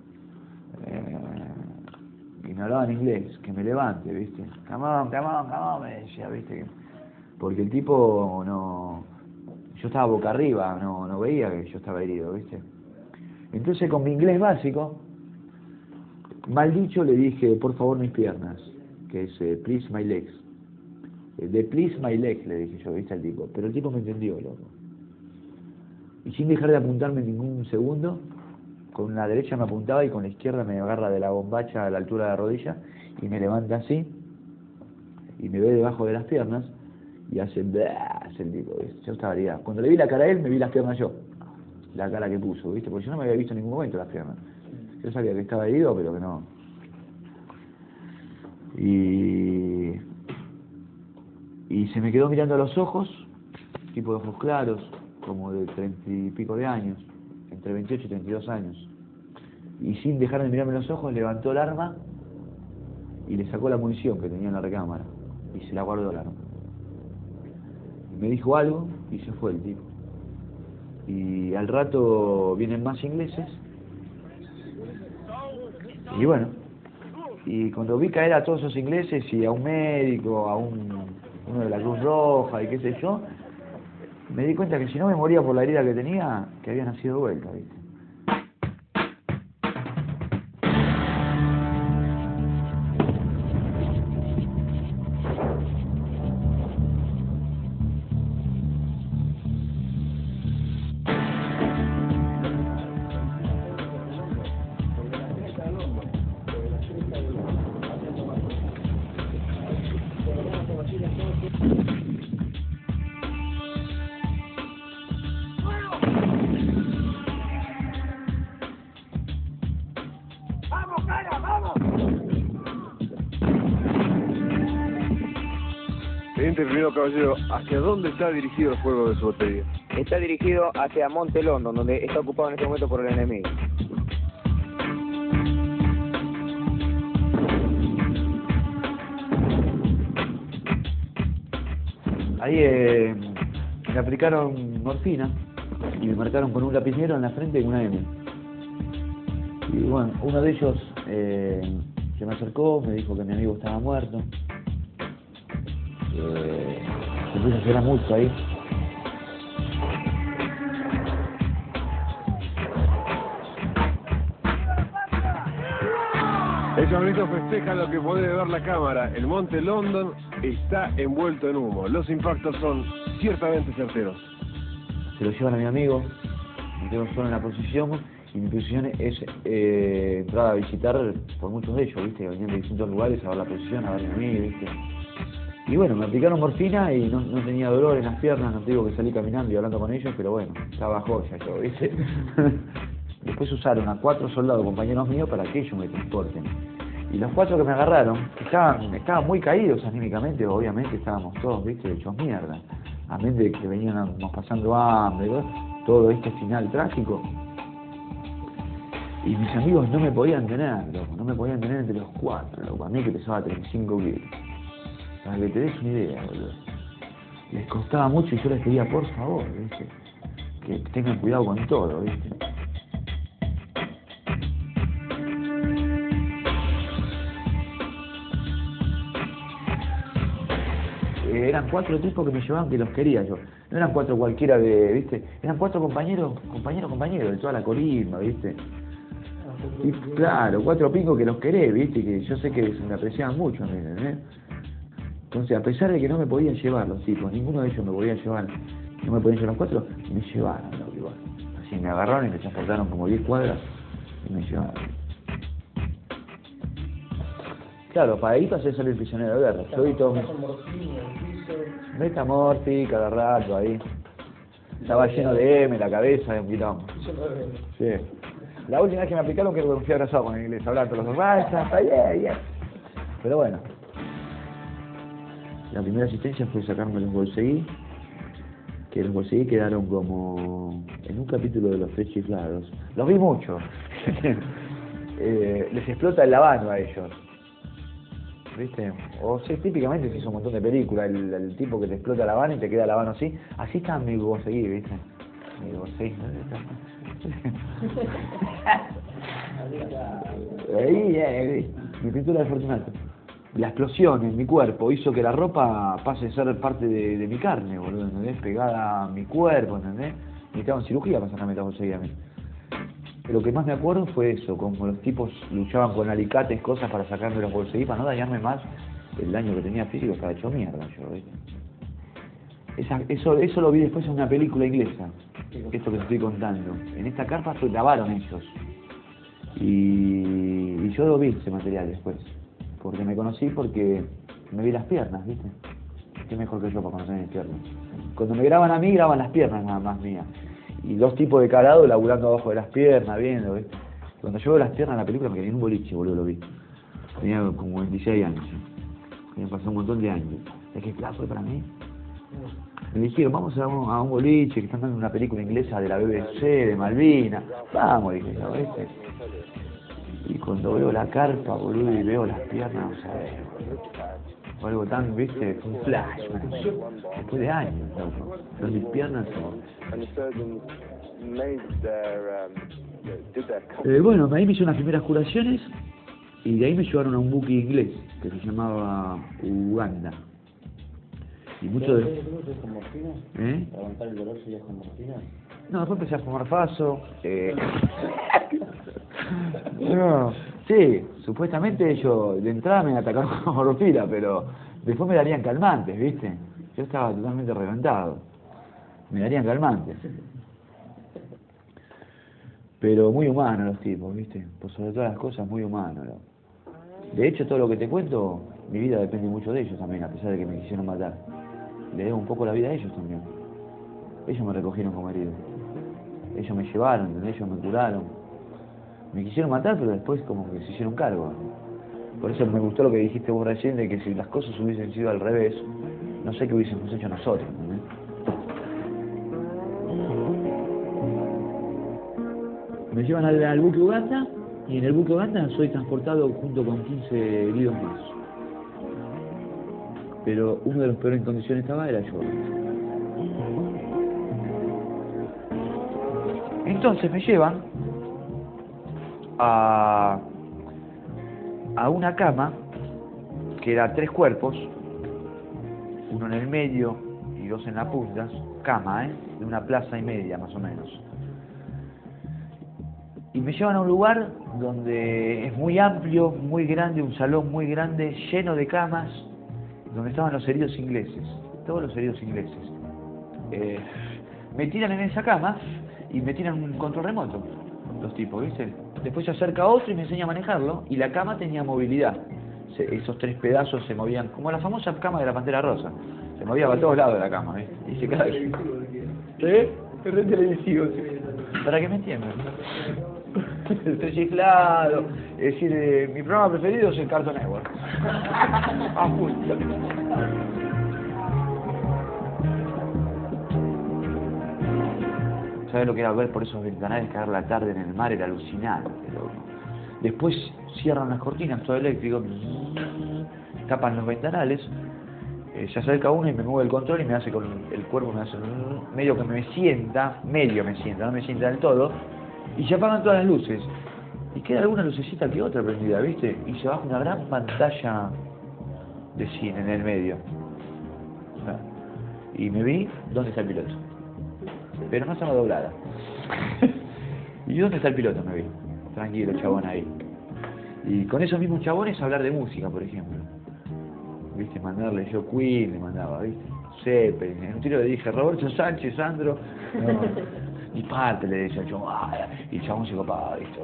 S2: Y me hablaba en inglés, que me levante, viste, come on, me decía, viste, porque el tipo no, yo estaba boca arriba, no veía que yo estaba herido, viste. Entonces con mi inglés básico, mal dicho, le dije, por favor, mis piernas, que es please my legs. De please my legs, le dije yo, viste al tipo. Pero el tipo me entendió, loco. Y sin dejar de apuntarme ningún segundo, con la derecha me apuntaba y con la izquierda me agarra de la bombacha a la altura de la rodilla y me levanta así y me ve debajo de las piernas y hace el tipo, ¿viste? Yo estaba herido. Cuando le vi la cara a él, me vi las piernas yo. La cara que puso, ¿viste? Porque yo no me había visto en ningún momento las piernas. Yo sabía que estaba herido, pero que no. Y se me quedó mirando a los ojos, tipo de ojos claros, como de 30 y pico de años, entre 28 y 32 años. Y sin dejar de mirarme los ojos, levantó el arma y le sacó la munición que tenía en la recámara y se la guardó el arma. Y me dijo algo y se fue el tipo. Y al rato vienen más ingleses. Y bueno, y cuando vi caer a todos esos ingleses y a un médico, a uno de la Cruz Roja y qué sé yo, me di cuenta que si no me moría por la herida que tenía, que había nacido de vuelta, ¿viste?
S14: Teniente primero caballero, ¿hacia dónde está dirigido el fuego de su batería?
S10: Está dirigido hacia Monte London, donde está ocupado en este momento por el enemigo.
S2: Ahí me aplicaron morfina y me marcaron con un lapicero en la frente y una M. Y bueno, uno de ellos se me acercó, me dijo que mi amigo estaba muerto. Se puso a llorar mucho ahí.
S14: Esos gritos festejan lo que puede ver la cámara. El monte London está envuelto en humo. Los impactos son ciertamente certeros.
S2: Se lo llevan a mi amigo, me quedo solo en la posición, y mi posición es entrar a visitar por muchos de ellos, ¿viste? Venían de distintos lugares a ver la posición, a verme a mí, ¿viste? Y bueno, me aplicaron morfina y no tenía dolor en las piernas, no te digo que salí caminando y hablando con ellos, pero bueno, estaba joya yo, ¿viste? Después usaron a 4 soldados, compañeros míos, para que ellos me transporten. Y los 4 que me agarraron, estaban muy caídos anímicamente, obviamente estábamos todos, ¿viste? Hechos mierda. A menos de que veníamos pasando hambre, todo este final trágico. Y mis amigos no me podían tener, loco, no me podían tener entre los 4, loco, a mí que pesaba 35 kilos. Para que te des una idea, boludo. Les costaba mucho y yo les pedía, por favor, ¿viste? Que tengan cuidado con todo, ¿viste? Eran 4 tipos que me llevaban que los quería yo. No eran 4 cualquiera de, ¿viste? Eran 4 compañeros de toda la colimba, ¿viste? Y claro, 4 picos que los querés, ¿viste? Que yo sé que se me apreciaban mucho, ¿eh? Entonces, a pesar de que no me podían llevar los tipos, ninguno de ellos me podía llevar, no me podían llevar los 4, me llevaron, ¿no? Igual. Así me agarraron y me transportaron como 10 cuadras y me llevaron. Claro, para ahí pasé a ser el prisionero de guerra. Yo vi todo metamorfi cada rato ahí. Estaba lleno de M la cabeza de un quilombo. Sí. La última vez que me aplicaron que fui abrazado con el inglés, hablando los dos, está bien. Pero bueno. La primera asistencia fue sacarme los bolseguí, que los bolseguí quedaron como en un capítulo de Los Tres Chiflados. Los vi mucho. Les explota el lavano a ellos. ¿Viste? O sea, típicamente se hizo un montón de películas, el tipo que te explota la mano y te queda la mano así. Así está mi Borseguí, ¿viste? Mi Borseguí, ahí, mi pintura de Fortunato. La explosión en mi cuerpo hizo que la ropa pase a ser parte de mi carne, boludo, ¿entendés? Pegada a mi cuerpo, ¿entendés? Necesitaban cirugía para sacarme la Borseguí a mí. Lo que más me acuerdo fue eso, como los tipos luchaban con alicates, cosas para sacarme los bolseguí, para no dañarme más el daño que tenía físico, estaba hecho mierda yo, ¿viste? Eso lo vi después en una película inglesa, esto que te estoy contando. En esta carpa grabaron ellos. Y yo lo vi ese material después, porque me conocí porque me vi las piernas, ¿viste? Qué mejor que yo para conocer mis piernas. Cuando me graban a mí, graban las piernas nada más mías. Y 2 tipos de calado laburando abajo de las piernas, viendo, ¿ves? Cuando yo veo las piernas en la película me quedé en un boliche, boludo, lo vi. Tenía como 26 años. Me pasó un montón de años. Es que claro, fue para mí. Me dijeron, vamos a un boliche que están dando una película inglesa de la BBC, de Malvinas. Vamos, dije yo, ¿viste? Y cuando veo la carpa, boludo, y veo las piernas, o sea, o algo tan, ¿viste? Fue un flash, man. Después de años, loco. Las mis piernas bueno, ahí me hice unas primeras curaciones y de ahí me llevaron a un buque inglés que se llamaba Uganda. Y mucho de...
S18: con morfina? ¿Para aguantar el dolor seguías con morfina?
S2: No, después empecé a fumar faso. No, sí, supuestamente ellos de entrada me atacaron con morfina, pero después me darían calmantes, ¿viste? Yo estaba totalmente reventado. Me darían calmantes. Pero muy humanos los tipos, ¿viste? Por sobre todas las cosas, muy humanos. De hecho, todo lo que te cuento, mi vida depende mucho de ellos también, a pesar de que me quisieron matar. Le debo un poco la vida a ellos también. Ellos me recogieron como herido. Ellos me llevaron, ellos me curaron. Me quisieron matar, pero después como que se hicieron cargo. Por eso me gustó lo que dijiste vos recién, de que si las cosas hubiesen sido al revés, no sé qué hubiésemos hecho nosotros, ¿no? Me llevan al buque Uganda y en el buque Uganda soy transportado junto con 15 heridos más. Pero uno de los peores en condiciones estaba era yo. Entonces me llevan a una cama que era 3 cuerpos, uno en el medio y 2 en la punta, cama, de una plaza y media más o menos. Y me llevan a un lugar donde es muy amplio, muy grande, un salón muy grande, lleno de camas, donde estaban los heridos ingleses, todos los heridos ingleses. Me tiran en esa cama y me tiran un control remoto, los tipos, ¿viste? Después se acerca otro y me enseña a manejarlo, y la cama tenía movilidad. Esos 3 pedazos se movían, como la famosa cama de la Pantera Rosa. Se movía para todos lados de la cama, ¿viste? Y se cae. ¿Sí? Es re televisivo, sí. Para que me entiendan. Estoy chiflado. Es decir, mi programa preferido es el Cartoon Network. Ah, justo. ¿Sabes lo que era ver por esos ventanales caer la tarde en el mar? Era alucinante, loco. Después cierran las cortinas, todo eléctrico, tapan los ventanales, se acerca uno y me mueve el control y me hace con el cuerpo, me hace medio que me sienta, no me sienta del todo, y se apagan todas las luces. Y queda alguna lucecita que otra prendida, ¿viste? Y se baja una gran pantalla de cine en el medio. Y me vi, ¿dónde está el piloto? Pero no estaba doblada. ¿Y dónde está el piloto? Me vi. Tranquilo, chabón, ahí. Y con esos mismos chabones hablar de música, por ejemplo. ¿Viste? Mandarle yo Queen, le mandaba, ¿viste? Zeppelin. En un tiro le dije, Roberto Sánchez, Sandro. No. Y parte le decía yo, y el chabón se copaba, ¿viste?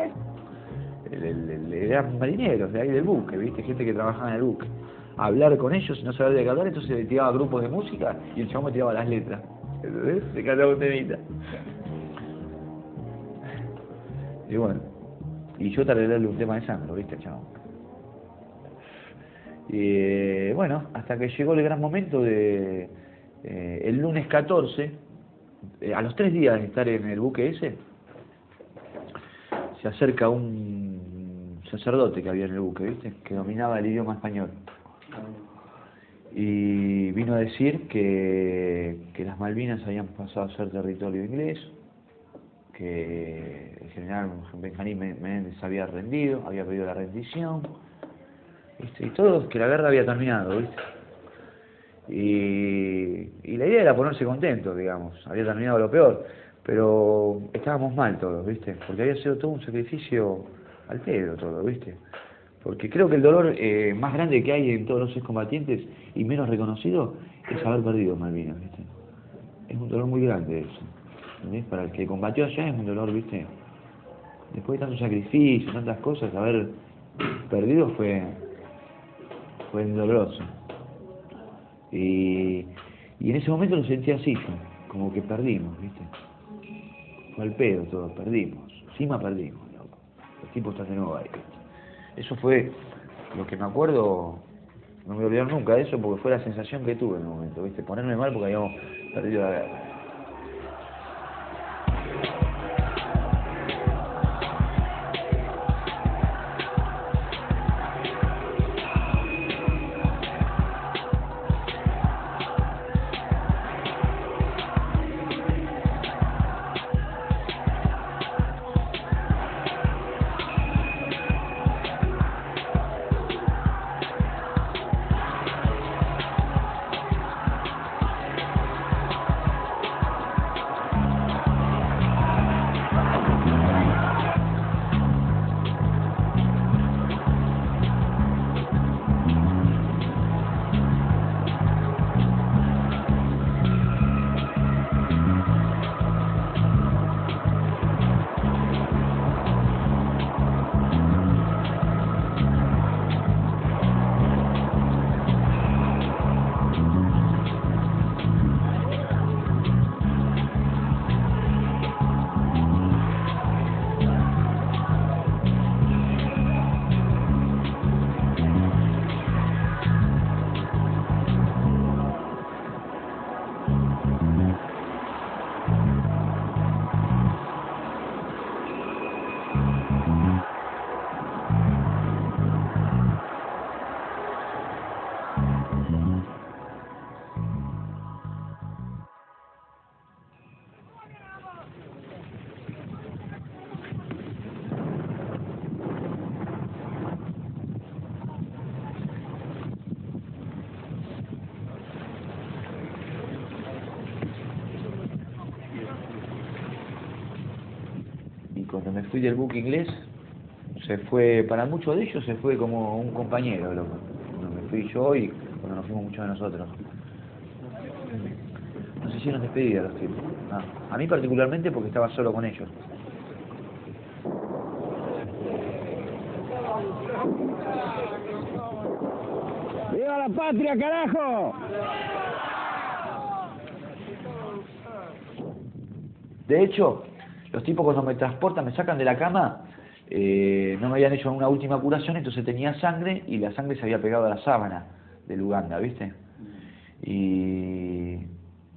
S2: Eran marineros de ahí del buque, ¿viste? Gente que trabajaba en el buque. Hablar con ellos y no saber de qué hablar, entonces le tiraba grupos de música y el chabón me tiraba las letras. ¿Entendés? Se cantaba un temita. Y bueno, y yo tararearle un tema de Sandro, ¿viste, chabón? Y bueno, hasta que llegó el gran momento de el lunes 14, a los 3 días de estar en el buque ese, se acerca un sacerdote que había en el buque, ¿viste? Que dominaba el idioma español. Y vino a decir que las Malvinas habían pasado a ser territorio inglés, que el general Benjamín Menéndez había rendido, había pedido la rendición, ¿viste? Y todo, que la guerra había terminado, ¿viste? Y la idea era ponerse contento, digamos, había terminado lo peor, pero estábamos mal todos, ¿viste? Porque había sido todo un sacrificio al pedo todo, ¿viste? Porque creo que el dolor más grande que hay en todos los excombatientes y menos reconocido es haber perdido Malvinas, ¿viste? Es un dolor muy grande eso, ¿entendés? Para el que combatió allá es un dolor, ¿viste? Después de tantos sacrificios, tantas cosas, haber perdido fue doloroso. Y en ese momento lo sentí así yo, como que perdimos, ¿viste? Fue al pedo todo, perdimos. Encima perdimos, loco. Los tipos están de nuevo ahí, ¿viste? Eso fue lo que me acuerdo, no me voy a olvidar nunca de eso, porque fue la sensación que tuve en el momento, ¿viste? Ponerme mal porque habíamos perdido la guerra. me fui del buque inglés, se fue, para muchos de ellos se fue como un compañero, loco. Cuando me fui yo y cuando nos fuimos muchos de nosotros. Nos hicieron despedida los tipos. A mí particularmente porque estaba solo con ellos.
S3: ¡Viva la patria, carajo!
S2: De hecho, los tipos cuando me transportan, me sacan de la cama, no me habían hecho una última curación, entonces tenía sangre y la sangre se había pegado a la sábana del Uganda, ¿viste? Y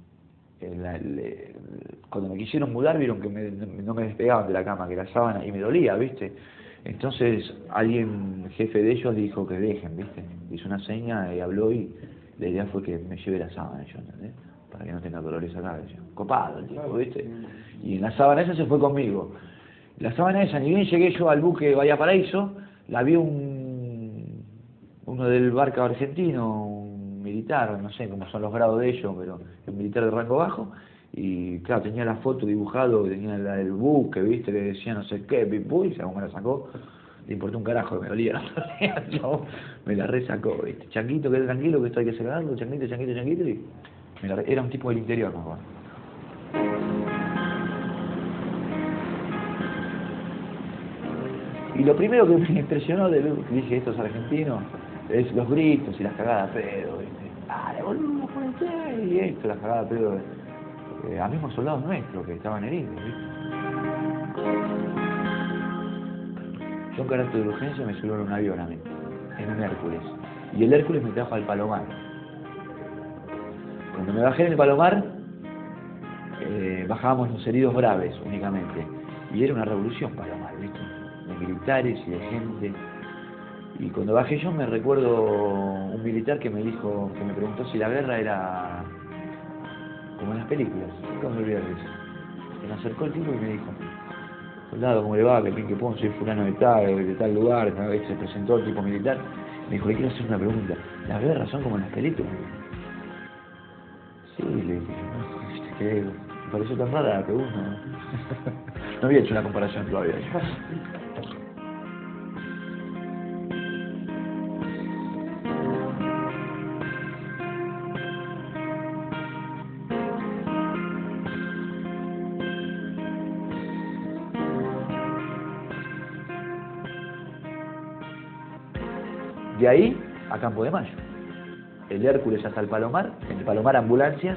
S2: cuando me quisieron mudar vieron que no me despegaban de la cama, que la sábana, y me dolía, ¿viste? Entonces alguien, jefe de ellos, dijo que dejen, ¿viste? Hizo una seña y habló y la idea fue que me lleve la sábana, yo, ¿entendés? Para que no tenga dolores acá, decía. Copado el tipo, ¿viste? Y en la sábana esa se fue conmigo. La sábana esa, ni bien llegué yo al buque Bahía Paraíso, la vio uno del barco argentino, un militar, no sé cómo son los grados de ellos, pero un militar de rango bajo, y claro, tenía la foto dibujado, tenía la del buque, ¿viste? Le decía no sé qué, pip, y según me la sacó, le importó un carajo que me dolía, yo me la resacó, ¿viste? Changuito, quédate tranquilo que esto hay que sacarlo, changuito, y era un tipo del interior, ¿no? Y lo primero que me impresionó de que dije estos argentinos es los gritos y las cagadas de pedo, ¿viste? ¡Dale, boludo, ponete! Y esto, las cagadas de pedo a mismos soldados nuestros que estaban heridos, ¿viste? Yo en carácter de urgencia me subieron a un avión a mí, en un Hércules. Y el Hércules me trajo al Palomar. Cuando me bajé en el Palomar, bajábamos los heridos graves únicamente. Y era una revolución Palomar, ¿viste? De militares y de gente. Y cuando bajé yo me recuerdo un militar que me dijo, que me preguntó si la guerra era como en las películas. Nunca me olvidé de eso. Se me acercó el tipo y me dijo, soldado, ¿cómo le va? Que pin que pon, soy fulano de tal lugar. Una vez se presentó el tipo militar. Me dijo, le quiero hacer una pregunta. ¿Las guerras son como en las películas? Sí, le dije, no, que me pareció tan rara la pregunta. No había hecho una comparación todavía. De ahí a Campo de Mayo. El Hércules hasta el Palomar, en el Palomar ambulancias,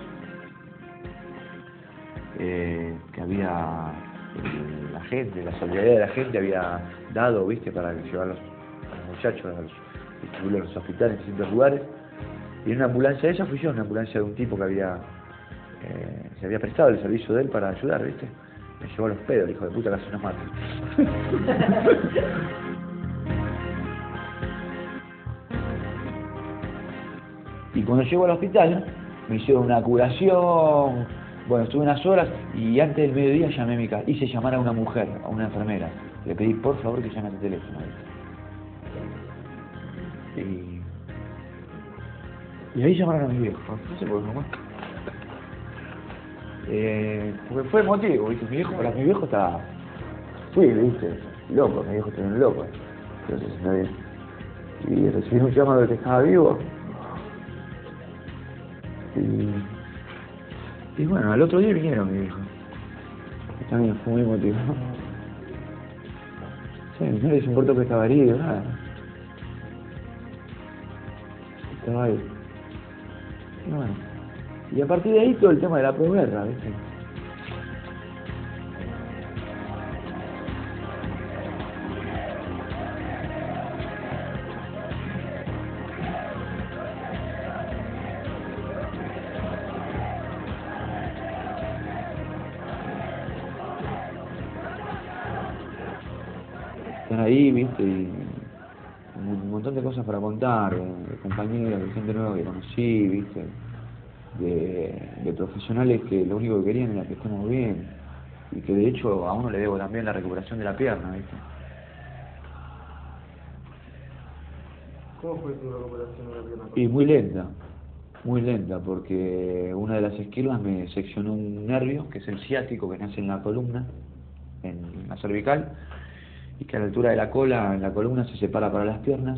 S2: que había la gente, la solidaridad de la gente había dado, ¿viste? Para llevar a los muchachos a los hospitales en distintos lugares. Y en una ambulancia de ella fui yo, una ambulancia de un tipo que había se había prestado el servicio de él para ayudar, ¿viste? Me llevó a los pedos, el hijo de puta, casi nos mata. Y cuando llego al hospital, me hicieron una curación, bueno, estuve unas horas y antes del mediodía llamé a mi casa, hice llamar a una mujer, a una enfermera. Le pedí por favor que llame a tu teléfono. Y ahí llamaron a mi viejo, no sé por qué nomás. Porque fue emotivo, ¿viste? Mi viejo estaba, ¿viste? Loco, mi viejo estaba un loco. Entonces, y recibí un llamado de que estaba vivo. Y bueno, al otro día vinieron mi viejo. También fue muy emotivo. Sí, no les importó que estaba herido, nada. Estaba ahí. Y bueno. Y a partir de ahí todo el tema de la posguerra, ¿viste? Están ahí, ¿viste? Y un montón de cosas para contar, de compañeros, de gente nueva que conocí, ¿viste? De profesionales que lo único que querían era que estemos bien y que de hecho a uno le debo también la recuperación de la pierna, ¿viste?
S10: ¿Cómo fue tu recuperación de la pierna?
S2: Y muy lenta, porque una de las esquirlas me seccionó un nervio, que es el ciático, que nace en la columna, en la cervical, y que a la altura de la cola, en la columna, se separa para las piernas,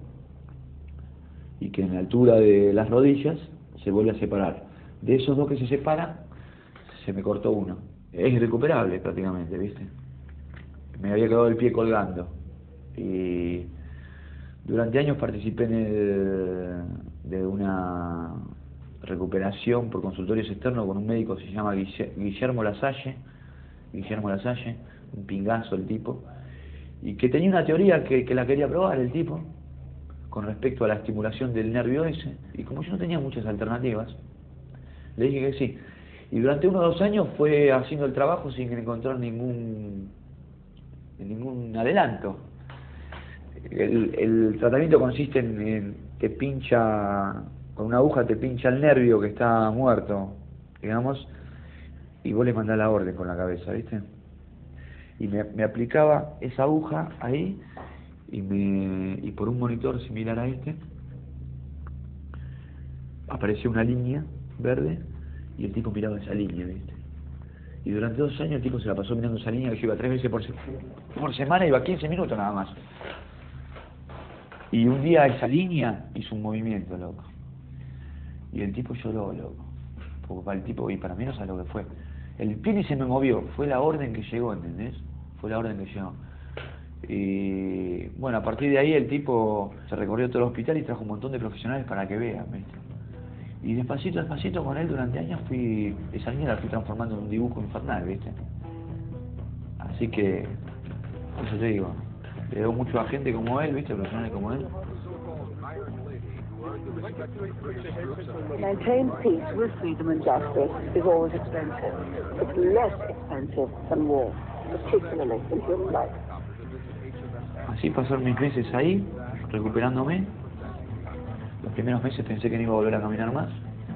S2: y que en la altura de las rodillas se vuelve a separar. De esos dos que se separan, se me cortó uno. Es irrecuperable prácticamente, ¿viste? Me había quedado el pie colgando. Y durante años participé de una recuperación por consultorios externos con un médico que se llama Guillermo Lasalle, un pingazo el tipo, y que tenía una teoría que la quería probar el tipo, con respecto a la estimulación del nervio ese, y como yo no tenía muchas alternativas, le dije que sí. Y durante 1 o 2 años fue haciendo el trabajo sin encontrar ningún adelanto. El tratamiento consiste en te pincha, con una aguja te pincha el nervio que está muerto, digamos, y vos le mandás la orden con la cabeza, ¿viste? Y me aplicaba esa aguja ahí, y por un monitor similar a este, apareció una línea verde, y el tipo miraba esa línea, ¿viste? Y durante 2 años el tipo se la pasó mirando esa línea, que yo iba 3 veces por semana, iba 15 minutos nada más. Y un día esa línea hizo un movimiento, loco. Y el tipo lloró, loco. Porque para el tipo, y para mí no sabe lo que fue. El pie ni se me movió, fue la orden que llegó, ¿entendés? Fue la orden que llegó. Y bueno, a partir de ahí el tipo se recorrió todo el hospital y trajo un montón de profesionales para que vean, ¿viste? Y despacito con él durante años esa línea la fui transformando en un dibujo infernal, ¿viste? Así que, por eso te digo, le debo mucho a gente como él, ¿viste? Profesionales como él.
S15: Maintain peace with freedom and justice is always expensive. It's less expensive than war, particularly in human life.
S2: Así pasaron mis meses ahí, recuperándome. Los primeros meses pensé que no iba a volver a caminar más.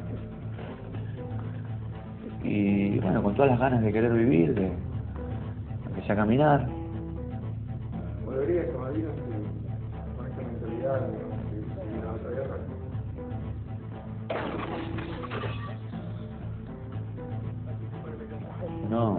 S2: Y bueno, con todas las ganas de querer vivir, empecé a caminar.
S10: ¿Volverías a Malvinas con esta mentalidad de la otra guerra?
S2: No.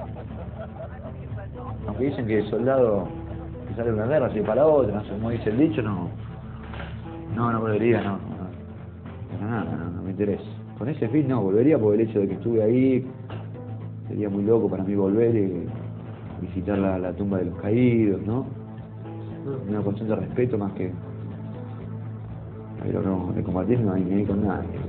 S2: Aunque dicen que el soldado que sale de una guerra se va para otra, no sé cómo dice el dicho, no volvería, no me interesa. Con ese fin no, volvería por el hecho de que estuve ahí, sería muy loco para mí volver y visitar la tumba de los caídos, ¿no? Una cuestión de respeto más que... Pero no, de combatir no hay ni con nadie.